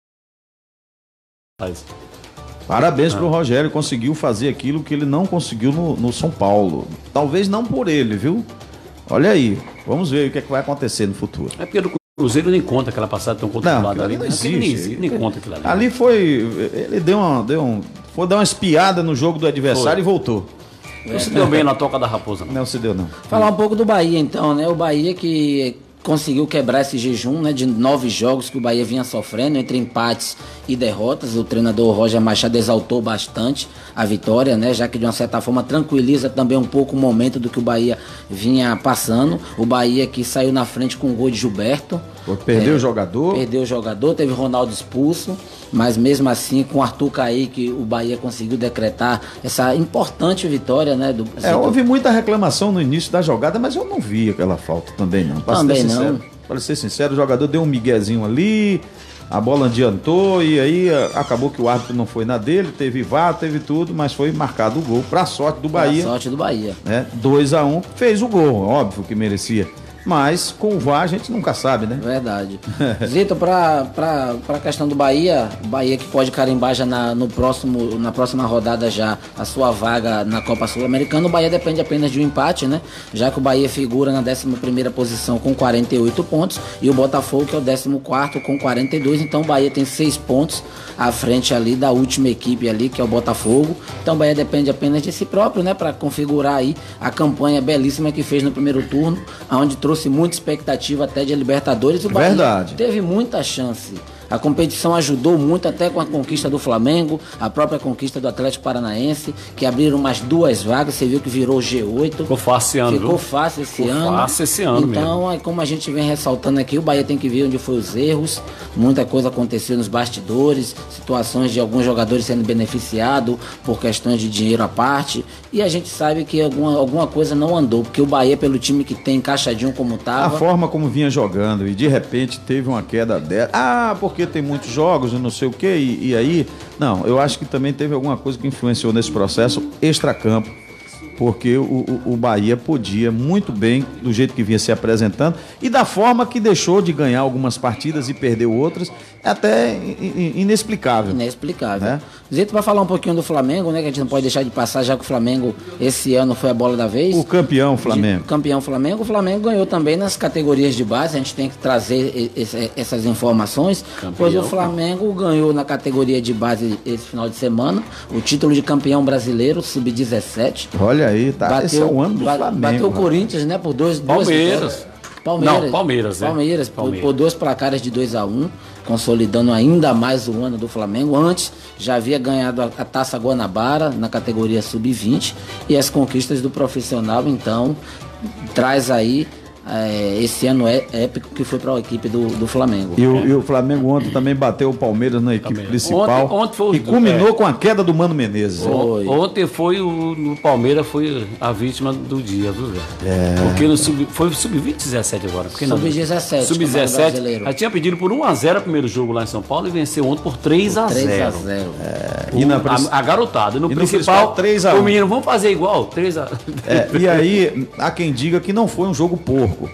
Mas, Parabéns Ah. pro Rogério, conseguiu fazer aquilo que ele não conseguiu no, no São Paulo. Talvez não por ele, viu? Olha aí, vamos ver o que, é que vai acontecer no futuro. é porque do Cruzeiro nem conta aquela passada tão Não, controlada aquilo ali. ali não né? Aquilo nem existe. existe, nem conta aquilo ali. Ali foi, ele deu uma, deu um, foi dar uma espiada no jogo do adversário Foi. e voltou. Não se deu bem na toca da raposa, não. Não se deu não. Falar um pouco do Bahia então, né? O Bahia que conseguiu quebrar esse jejum, né, de nove jogos que o Bahia vinha sofrendo, entre empates e derrotas. O treinador Roger Machado exaltou bastante a vitória, né, já que de uma certa forma tranquiliza também um pouco o momento do que o Bahia vinha passando. O Bahia que saiu na frente com o gol de Gilberto. Perdeu É, o jogador. Perdeu o jogador, teve Ronaldo expulso, mas mesmo assim com o Arthur Caíque o Bahia conseguiu decretar essa importante vitória, né, do É, houve muita reclamação no início da jogada, mas eu não vi aquela falta também não. Pra Também ser não. sincero, Para ser sincero, o jogador deu um miguezinho ali, a bola adiantou e aí a- acabou que o árbitro não foi na dele, teve V A R, teve tudo, mas foi marcado o gol pra sorte do Bahia. Pra sorte do Bahia. Né? dois a um, fez o gol, óbvio que merecia. Mas com o V A R a gente nunca sabe, né? Verdade. Zito, para a questão do Bahia, o Bahia que pode carimbar já na, no próximo, na próxima rodada já a sua vaga na Copa Sul-Americana, o Bahia depende apenas de um empate, né? Já que o Bahia figura na décima primeira posição com quarenta e oito pontos e o Botafogo que é o décimo quarto com quarenta e dois, então o Bahia tem seis pontos à frente ali da última equipe ali, que é o Botafogo. Então o Bahia depende apenas de si próprio, né? Para configurar aí a campanha belíssima que fez no primeiro turno, onde trouxe muita expectativa até de Libertadores. O Bahia Verdade. teve muita chance. A competição ajudou muito até com a conquista do Flamengo, a própria conquista do Atlético Paranaense, que abriram umas duas vagas, você viu que virou G oito. Ficou fácil esse ano, Ficou viu? fácil esse Ficou ano. fácil esse ano então, mesmo. é como a gente vem ressaltando aqui, o Bahia tem que ver onde foi os erros. Muita coisa aconteceu nos bastidores, situações de alguns jogadores sendo beneficiados por questões de dinheiro à parte. E a gente sabe que alguma, alguma coisa não andou, porque o Bahia, pelo time que tem, encaixadinho como A estava. forma como vinha jogando e de repente teve uma queda dela. Ah, porque tem muitos jogos e não sei o que, e, e aí. Não, eu acho que também teve alguma coisa que influenciou nesse processo extracampo. Porque o, o, o Bahia podia muito bem, do jeito que vinha se apresentando, e da forma que deixou de ganhar algumas partidas e perdeu outras, é até in- in- inexplicável. Inexplicável. Né? Zito, vai falar um pouquinho do Flamengo, né? Que a gente não pode deixar de passar, já que o Flamengo esse ano foi a bola da vez. O campeão Flamengo. De- campeão Flamengo. O Flamengo ganhou também nas categorias de base. A gente tem que trazer e- esse- essas informações. Campeão. Pois o Flamengo ganhou na categoria de base esse final de semana o título de campeão brasileiro, sub dezessete. Olha aí, tá? Esse é o ano do ba- Flamengo. Bateu o rapaz. Corinthians, né? Por dois, duas Palmeiras. vitórias. Palmeiras. Não, Palmeiras, né? Palmeiras, por- Palmeiras. por dois placares de dois a um, consolidando ainda mais o ano do Flamengo. Antes já havia ganhado a, a Taça Guanabara na categoria sub vinte e as conquistas do profissional, então traz aí é, esse ano é épico que foi para a equipe do, do Flamengo. E o, é. e o Flamengo ontem também bateu o Palmeiras na equipe também. principal. Ontem, ontem foi, e culminou é. com a queda do Mano Menezes. Foi. Ontem foi o no Palmeiras foi a vítima do dia, viu, velho? É. Porque no sub, foi o sub vinte e dezessete agora. sub dezessete. sub dezessete. Já tinha pedido por um a zero o primeiro jogo lá em São Paulo e venceu ontem por três a zero. três a zero. É. O, e na, a, a garotada. No, e principal, no principal três a um. O menino, vamos fazer igual? três a é, E aí, há quem diga que não foi um jogo porco.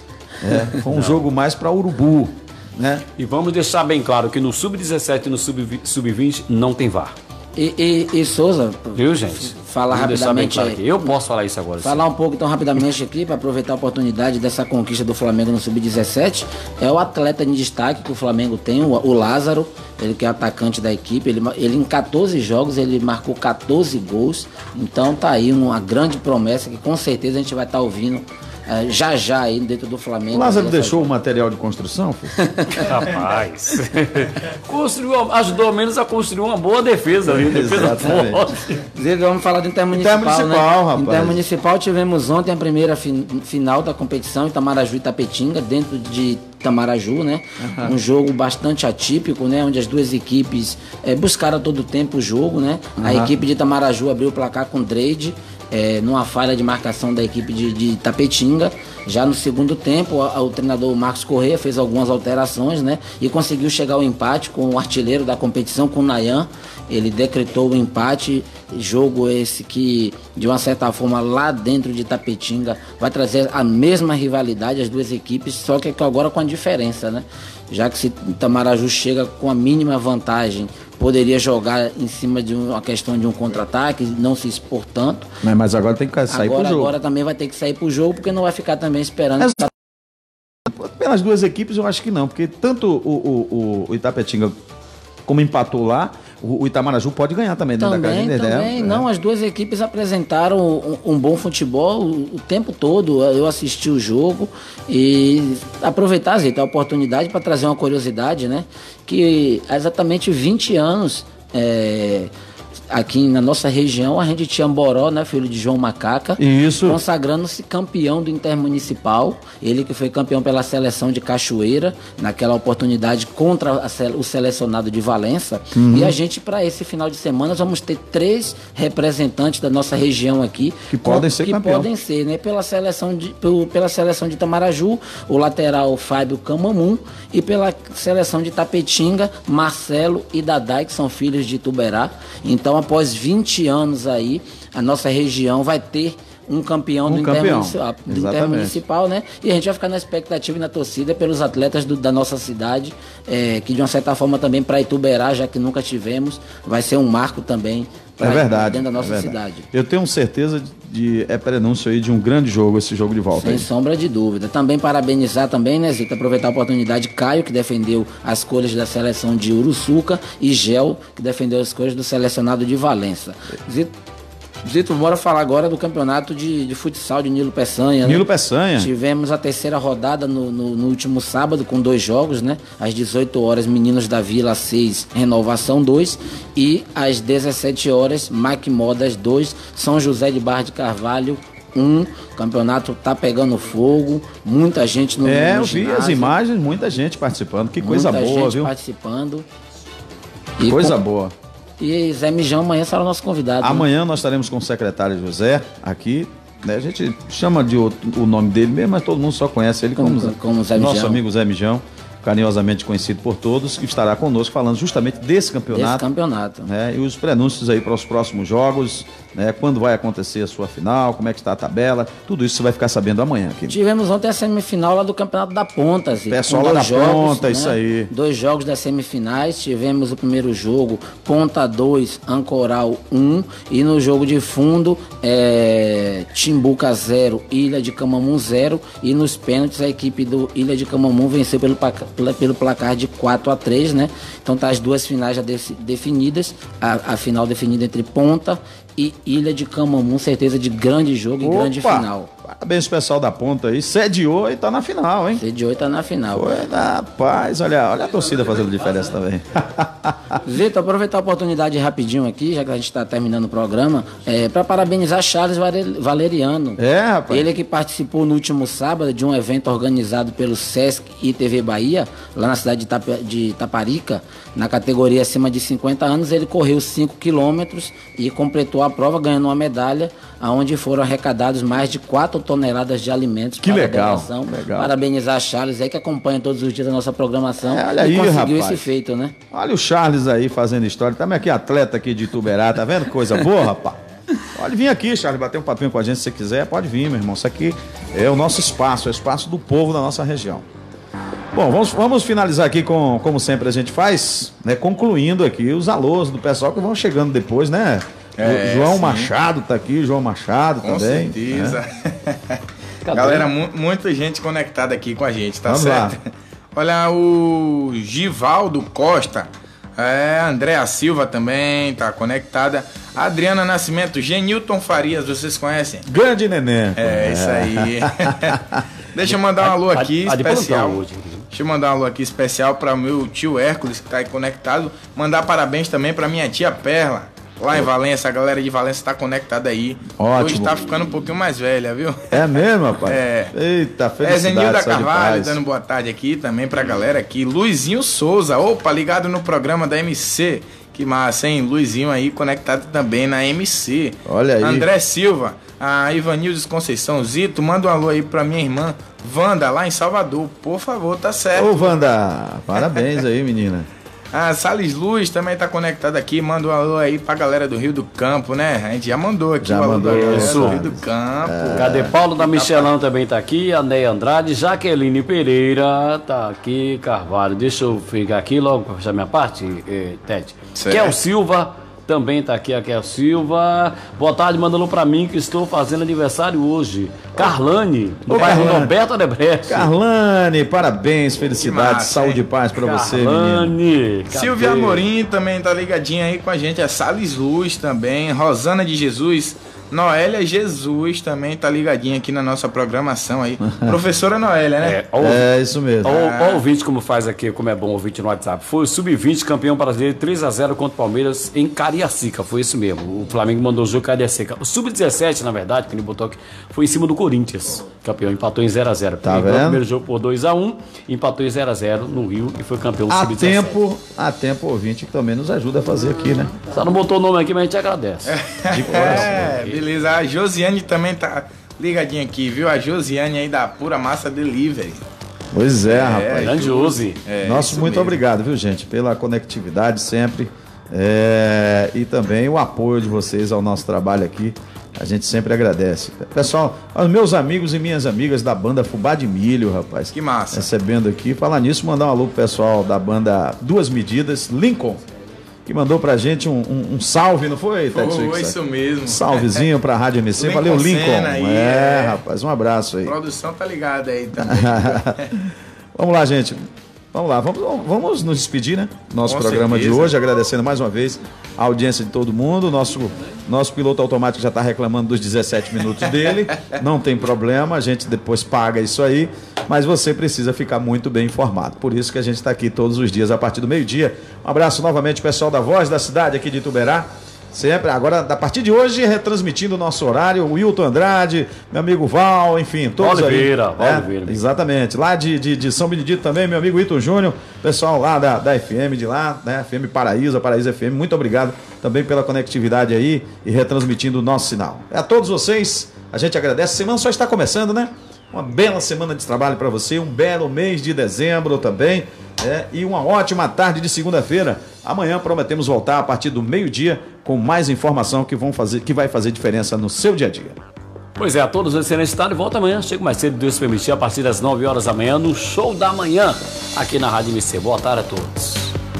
É, foi um não. jogo mais para urubu, né? E vamos deixar bem claro que no sub dezessete e no sub vinte não tem V A R. E, e, e Souza, viu, gente? Fala rapidamente. Claro que eu posso falar isso agora. Falar sim. um pouco então rapidamente aqui para aproveitar a oportunidade dessa conquista do Flamengo no sub dezessete. É o atleta em destaque que o Flamengo tem, o, o Lázaro, ele que é atacante da equipe. Ele, ele em quatorze jogos ele marcou quatorze gols. Então tá aí uma grande promessa que com certeza a gente vai estar tá ouvindo. Uh, já já aí dentro do Flamengo. O Lázaro deixou o material de construção? Rapaz, construiu, ajudou menos a construir uma boa defesa ali. Defesa forte. Vamos falar do Intermunicipal, Intermunicipal, né? rapaz. Intermunicipal, tivemos ontem a primeira fin final da competição, Itamaraju e Itapetinga, dentro de Itamaraju, né? Uhum. Um jogo bastante atípico, né? Onde as duas equipes é, buscaram a todo tempo o jogo, né? Uhum. A equipe de Itamaraju abriu o placar com Drade, É, numa falha de marcação da equipe de, de Itapetinga. Já no segundo tempo, a, a, o treinador Marcos Corrêa fez algumas alterações, né? E conseguiu chegar ao empate com o artilheiro da competição, com o Nayan. Ele decretou o empate, jogo esse que, de uma certa forma, lá dentro de Itapetinga, vai trazer a mesma rivalidade, as duas equipes, só que agora com a diferença, né? Já que se Itamaraju chega com a mínima vantagem, poderia jogar em cima de uma questão de um contra-ataque, não se expor tanto. Mas, mas agora tem que sair agora, pro jogo. Agora também vai ter que sair pro jogo, porque não vai ficar também esperando. Mas, pelas duas equipes eu acho que não, porque tanto o, o, o Itapetinga como empatou lá, o Itamaraju pode ganhar também dentro também, da casa. Também, não, é. As duas equipes apresentaram um, um bom futebol o, o tempo todo. Eu assisti o jogo e aproveitar, Zita, a oportunidade para trazer uma curiosidade, né? Que há exatamente vinte anos, é, aqui na nossa região, a gente tinha Boró, né, filho de João Macaca, isso, consagrando-se campeão do Intermunicipal. Ele que foi campeão pela seleção de Cachoeira, naquela oportunidade contra a, o selecionado de Valença. Uhum. E a gente, para esse final de semana, vamos ter três representantes da nossa região aqui que podem ser que campeão. podem ser, né, pela seleção de pelo, pela seleção de Itamaraju, o lateral Fábio Camamum, e pela seleção de Tapetinga, Marcelo e Dadai, que são filhos de Ituberá. Então, após vinte anos aí, a nossa região vai ter um campeão um do, campeão. Intermunicipal, do Intermunicipal, né? E a gente vai ficar na expectativa e na torcida pelos atletas do, da nossa cidade, é, que de uma certa forma também para Ituberá, já que nunca tivemos, vai ser um marco também pra, é verdade, dentro da nossa é cidade. Eu tenho certeza de, de é prenúncio aí de um grande jogo, esse jogo de volta. Sem aí. sombra de dúvida. Também parabenizar também, né, Zita, aproveitar a oportunidade, Caio, que defendeu as cores da seleção de Uruçuca, e Gel, que defendeu as cores do selecionado de Valença. Zita, Zito, bora falar agora do campeonato de, de futsal de Nilo Peçanha. Nilo né? Peçanha. Tivemos a terceira rodada no, no, no último sábado com dois jogos, né? Às dezoito horas, Meninos da Vila seis, Renovação dois. E às dezessete horas, Mac Modas dois, São José de Barra de Carvalho um. O campeonato tá pegando fogo, muita gente no É, no eu vi ginásio. as imagens, muita gente participando. Que coisa muita boa, gente viu? participando. Que coisa com... boa. E Zé Mijão amanhã será o nosso convidado. Amanhã né? nós estaremos com o secretário José aqui. Né? A gente chama de outro, o nome dele mesmo, mas todo mundo só conhece ele como, como, como Zé nosso Mijão. amigo Zé Mijão, carinhosamente conhecido por todos, que estará conosco falando justamente desse campeonato. Desse campeonato. Né? E os prenúncios aí para os próximos jogos, né? Quando vai acontecer a sua final, como é que está a tabela, tudo isso você vai ficar sabendo amanhã aqui. Tivemos ontem a semifinal lá do Campeonato da Ponta, Zico. Pessoal lá da jogos, Ponta, né? Isso aí. Dois jogos das semifinais, tivemos o primeiro jogo, Ponta dois, Ancoral um, e no jogo de fundo, é, Timbuca zero, Ilha de Camamum zero, e nos pênaltis a equipe do Ilha de Camamum venceu pelo, pelo placar de quatro a três, né? Então tá as duas finais já definidas, a, a final definida entre Ponta e Ilha de Camamum, certeza de grande jogo e Opa, grande final. Parabéns pro pessoal da ponta aí. Sediou e tá na final, hein? Sediou e tá na final. Foi, rapaz, olha, olha a torcida fazendo diferença também. Vitor, aproveitar a oportunidade rapidinho aqui, já que a gente está terminando o programa, é, para parabenizar Charles Valeriano. É, rapaz. Ele que participou no último sábado de um evento organizado pelo Sesc e T V Bahia, lá na cidade de, Itap de Itaparica, na categoria acima de cinquenta anos. Ele correu cinco quilômetros e completou a prova ganhando uma medalha, onde foram arrecadados mais de quatro toneladas de alimentos. Que para legal, a doação. legal. Parabenizar a Charles aí, que acompanha todos os dias a nossa programação. É, olha e aí, conseguiu rapaz. esse feito, né? Olha o Charles aí fazendo história. Também aqui, atleta aqui de Ituberá, tá vendo? Coisa boa, rapaz. Pode vir aqui, Charles, bater um papinho com a gente se você quiser. Pode vir, meu irmão. Isso aqui é o nosso espaço, é o espaço do povo da nossa região. Bom, vamos, vamos finalizar aqui com, como sempre a gente faz, né? Concluindo aqui os alôs do pessoal que vão chegando depois, né? É, João sim. Machado tá aqui, João Machado Com também. certeza. Né? Galera, mu muita gente conectada aqui com a gente, tá Vamos certo? lá. Olha, o Givaldo Costa, é, Andréa Silva também tá conectada. Adriana Nascimento, Genilton Farias, vocês conhecem? Grande neném. É, isso aí. Deixa eu mandar um alô aqui A- a de especial. plantão hoje. Deixa eu mandar um alô aqui especial para o meu tio Hércules, que tá aí conectado. Mandar parabéns também para minha tia Perla, lá em Valença. A galera de Valença tá conectada aí. Ótimo. Hoje tá ficando um pouquinho mais velha, viu? É mesmo, rapaz? É. Eita, É, felicidade, Zenilda só de Carvalho paz. dando boa tarde aqui também pra galera aqui. Luizinho Souza, opa, ligado no programa da M C. Que massa, hein? Luizinho aí conectado também na M C. Olha aí. André Silva, a Ivanildes Conceição, Zito, manda um alô aí pra minha irmã Wanda, lá em Salvador. Por favor, tá certo. Ô, Wanda, parabéns aí, menina. A Salles Luz também tá conectada aqui. Manda um alô aí pra galera do Rio do Campo, né? A gente já mandou aqui Já o alô mandou, da galera isso. do Rio do Campo. Cadê? Paulo da Michelão também tá aqui, a Neia Andrade, Jaqueline Pereira tá aqui, Carvalho. Deixa eu ficar aqui logo pra fechar minha parte, eh, Tete. Certo. Kel Silva também tá aqui, a Kel Silva. Boa tarde, mandando pra mim que estou fazendo aniversário hoje. Carlane, no Ô, bairro Carlane. Roberto Odebrecht. Carlane, parabéns, felicidades, massa, saúde hein? e paz pra você, menina. Carlane. Silvia cadê? Amorim também tá ligadinha aí com a gente. A Salles Luz também. Rosana de Jesus. Noélia Jesus também tá ligadinha aqui na nossa programação aí. Professora Noélia, né? É, ó, É, isso mesmo. Olha o ouvinte como faz aqui, como é bom o ouvinte no WhatsApp. Foi o sub vinte campeão brasileiro três a zero contra o Palmeiras em Cariacica. Foi isso mesmo. O Flamengo mandou o jogo Cariacica. O sub dezessete, na verdade, que ele botou aqui, foi em cima do Corinthians. Campeão, empatou em zero a zero. Tá Ganhou vendo? o primeiro jogo por dois a um, empatou em zero a zero no Rio e foi campeão do Há sub dezessete. tempo, há tempo, o ouvinte que também nos ajuda a fazer aqui, né? Só não botou o nome aqui, mas a gente agradece. De coração. É, beleza. A Josiane também tá ligadinha aqui, viu? A Josiane aí da Pura Massa Delivery. Pois é, rapaz. Grandioso. É, Nosso isso muito mesmo. obrigado, viu, gente, pela conectividade sempre. É, e também o apoio de vocês ao nosso trabalho aqui. A gente sempre agradece. Pessoal, aos meus amigos e minhas amigas da banda Fubá de Milho, rapaz. Que massa. Recebendo aqui. Falar nisso, mandar um alô pro pessoal da banda Duas Medidas, Lincoln, que mandou pra gente um, um, um salve, não foi, Tete? Foi isso mesmo. Um salvezinho pra Rádio M C. Lincoln Valeu, Lincoln. Senna aí, é, é. rapaz, um abraço aí. A produção tá ligada aí também. Vamos lá, gente. Vamos lá, vamos, vamos nos despedir, né? Nosso Com programa certeza. de hoje, agradecendo mais uma vez a audiência de todo mundo. Nosso, nosso piloto automático já está reclamando dos dezessete minutos dele. Não tem problema, a gente depois paga isso aí. Mas você precisa ficar muito bem informado. Por isso que a gente está aqui todos os dias a partir do meio-dia. Um abraço novamente, pessoal da Voz da Cidade aqui de Ituberá. Sempre, agora, a partir de hoje, retransmitindo o nosso horário, o Wilton Andrade, meu amigo Val, enfim, todos Oliveira, aí. Val É, Oliveira. exatamente. Lá de, de, de São Benedito também, meu amigo Ito Júnior, pessoal lá da, da F M de lá, né? F M Paraíso, Paraíso F M, muito obrigado também pela conectividade aí e retransmitindo o nosso sinal. É a todos vocês, a gente agradece. A semana só está começando, né? Uma bela semana de trabalho para você, um belo mês de dezembro também, né? E uma ótima tarde de segunda-feira. Amanhã prometemos voltar a partir do meio-dia com mais informação que, vão fazer, que vai fazer diferença no seu dia a dia. Pois é, a todos um excelente tarde. Volta amanhã, chego mais cedo, Deus permitir, a partir das nove horas da manhã, no Show da Manhã, aqui na Rádio M C. Boa tarde a todos.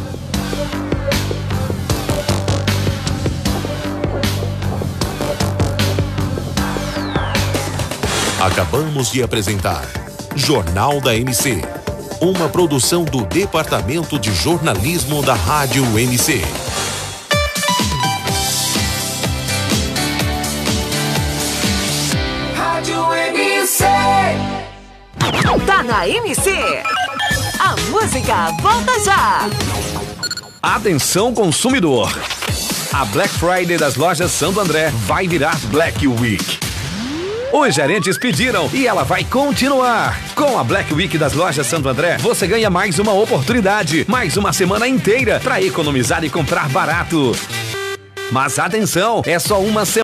Acabamos de apresentar Jornal da M C, uma produção do Departamento de Jornalismo da Rádio M C. Rádio M C. Tá na M C. A música volta já. Atenção, consumidor. A Black Friday das lojas Santo André vai virar Black Week. Os gerentes pediram e ela vai continuar. Com a Black Week das lojas Santo André, você ganha mais uma oportunidade, mais uma semana inteira para economizar e comprar barato. Mas atenção, é só uma semana.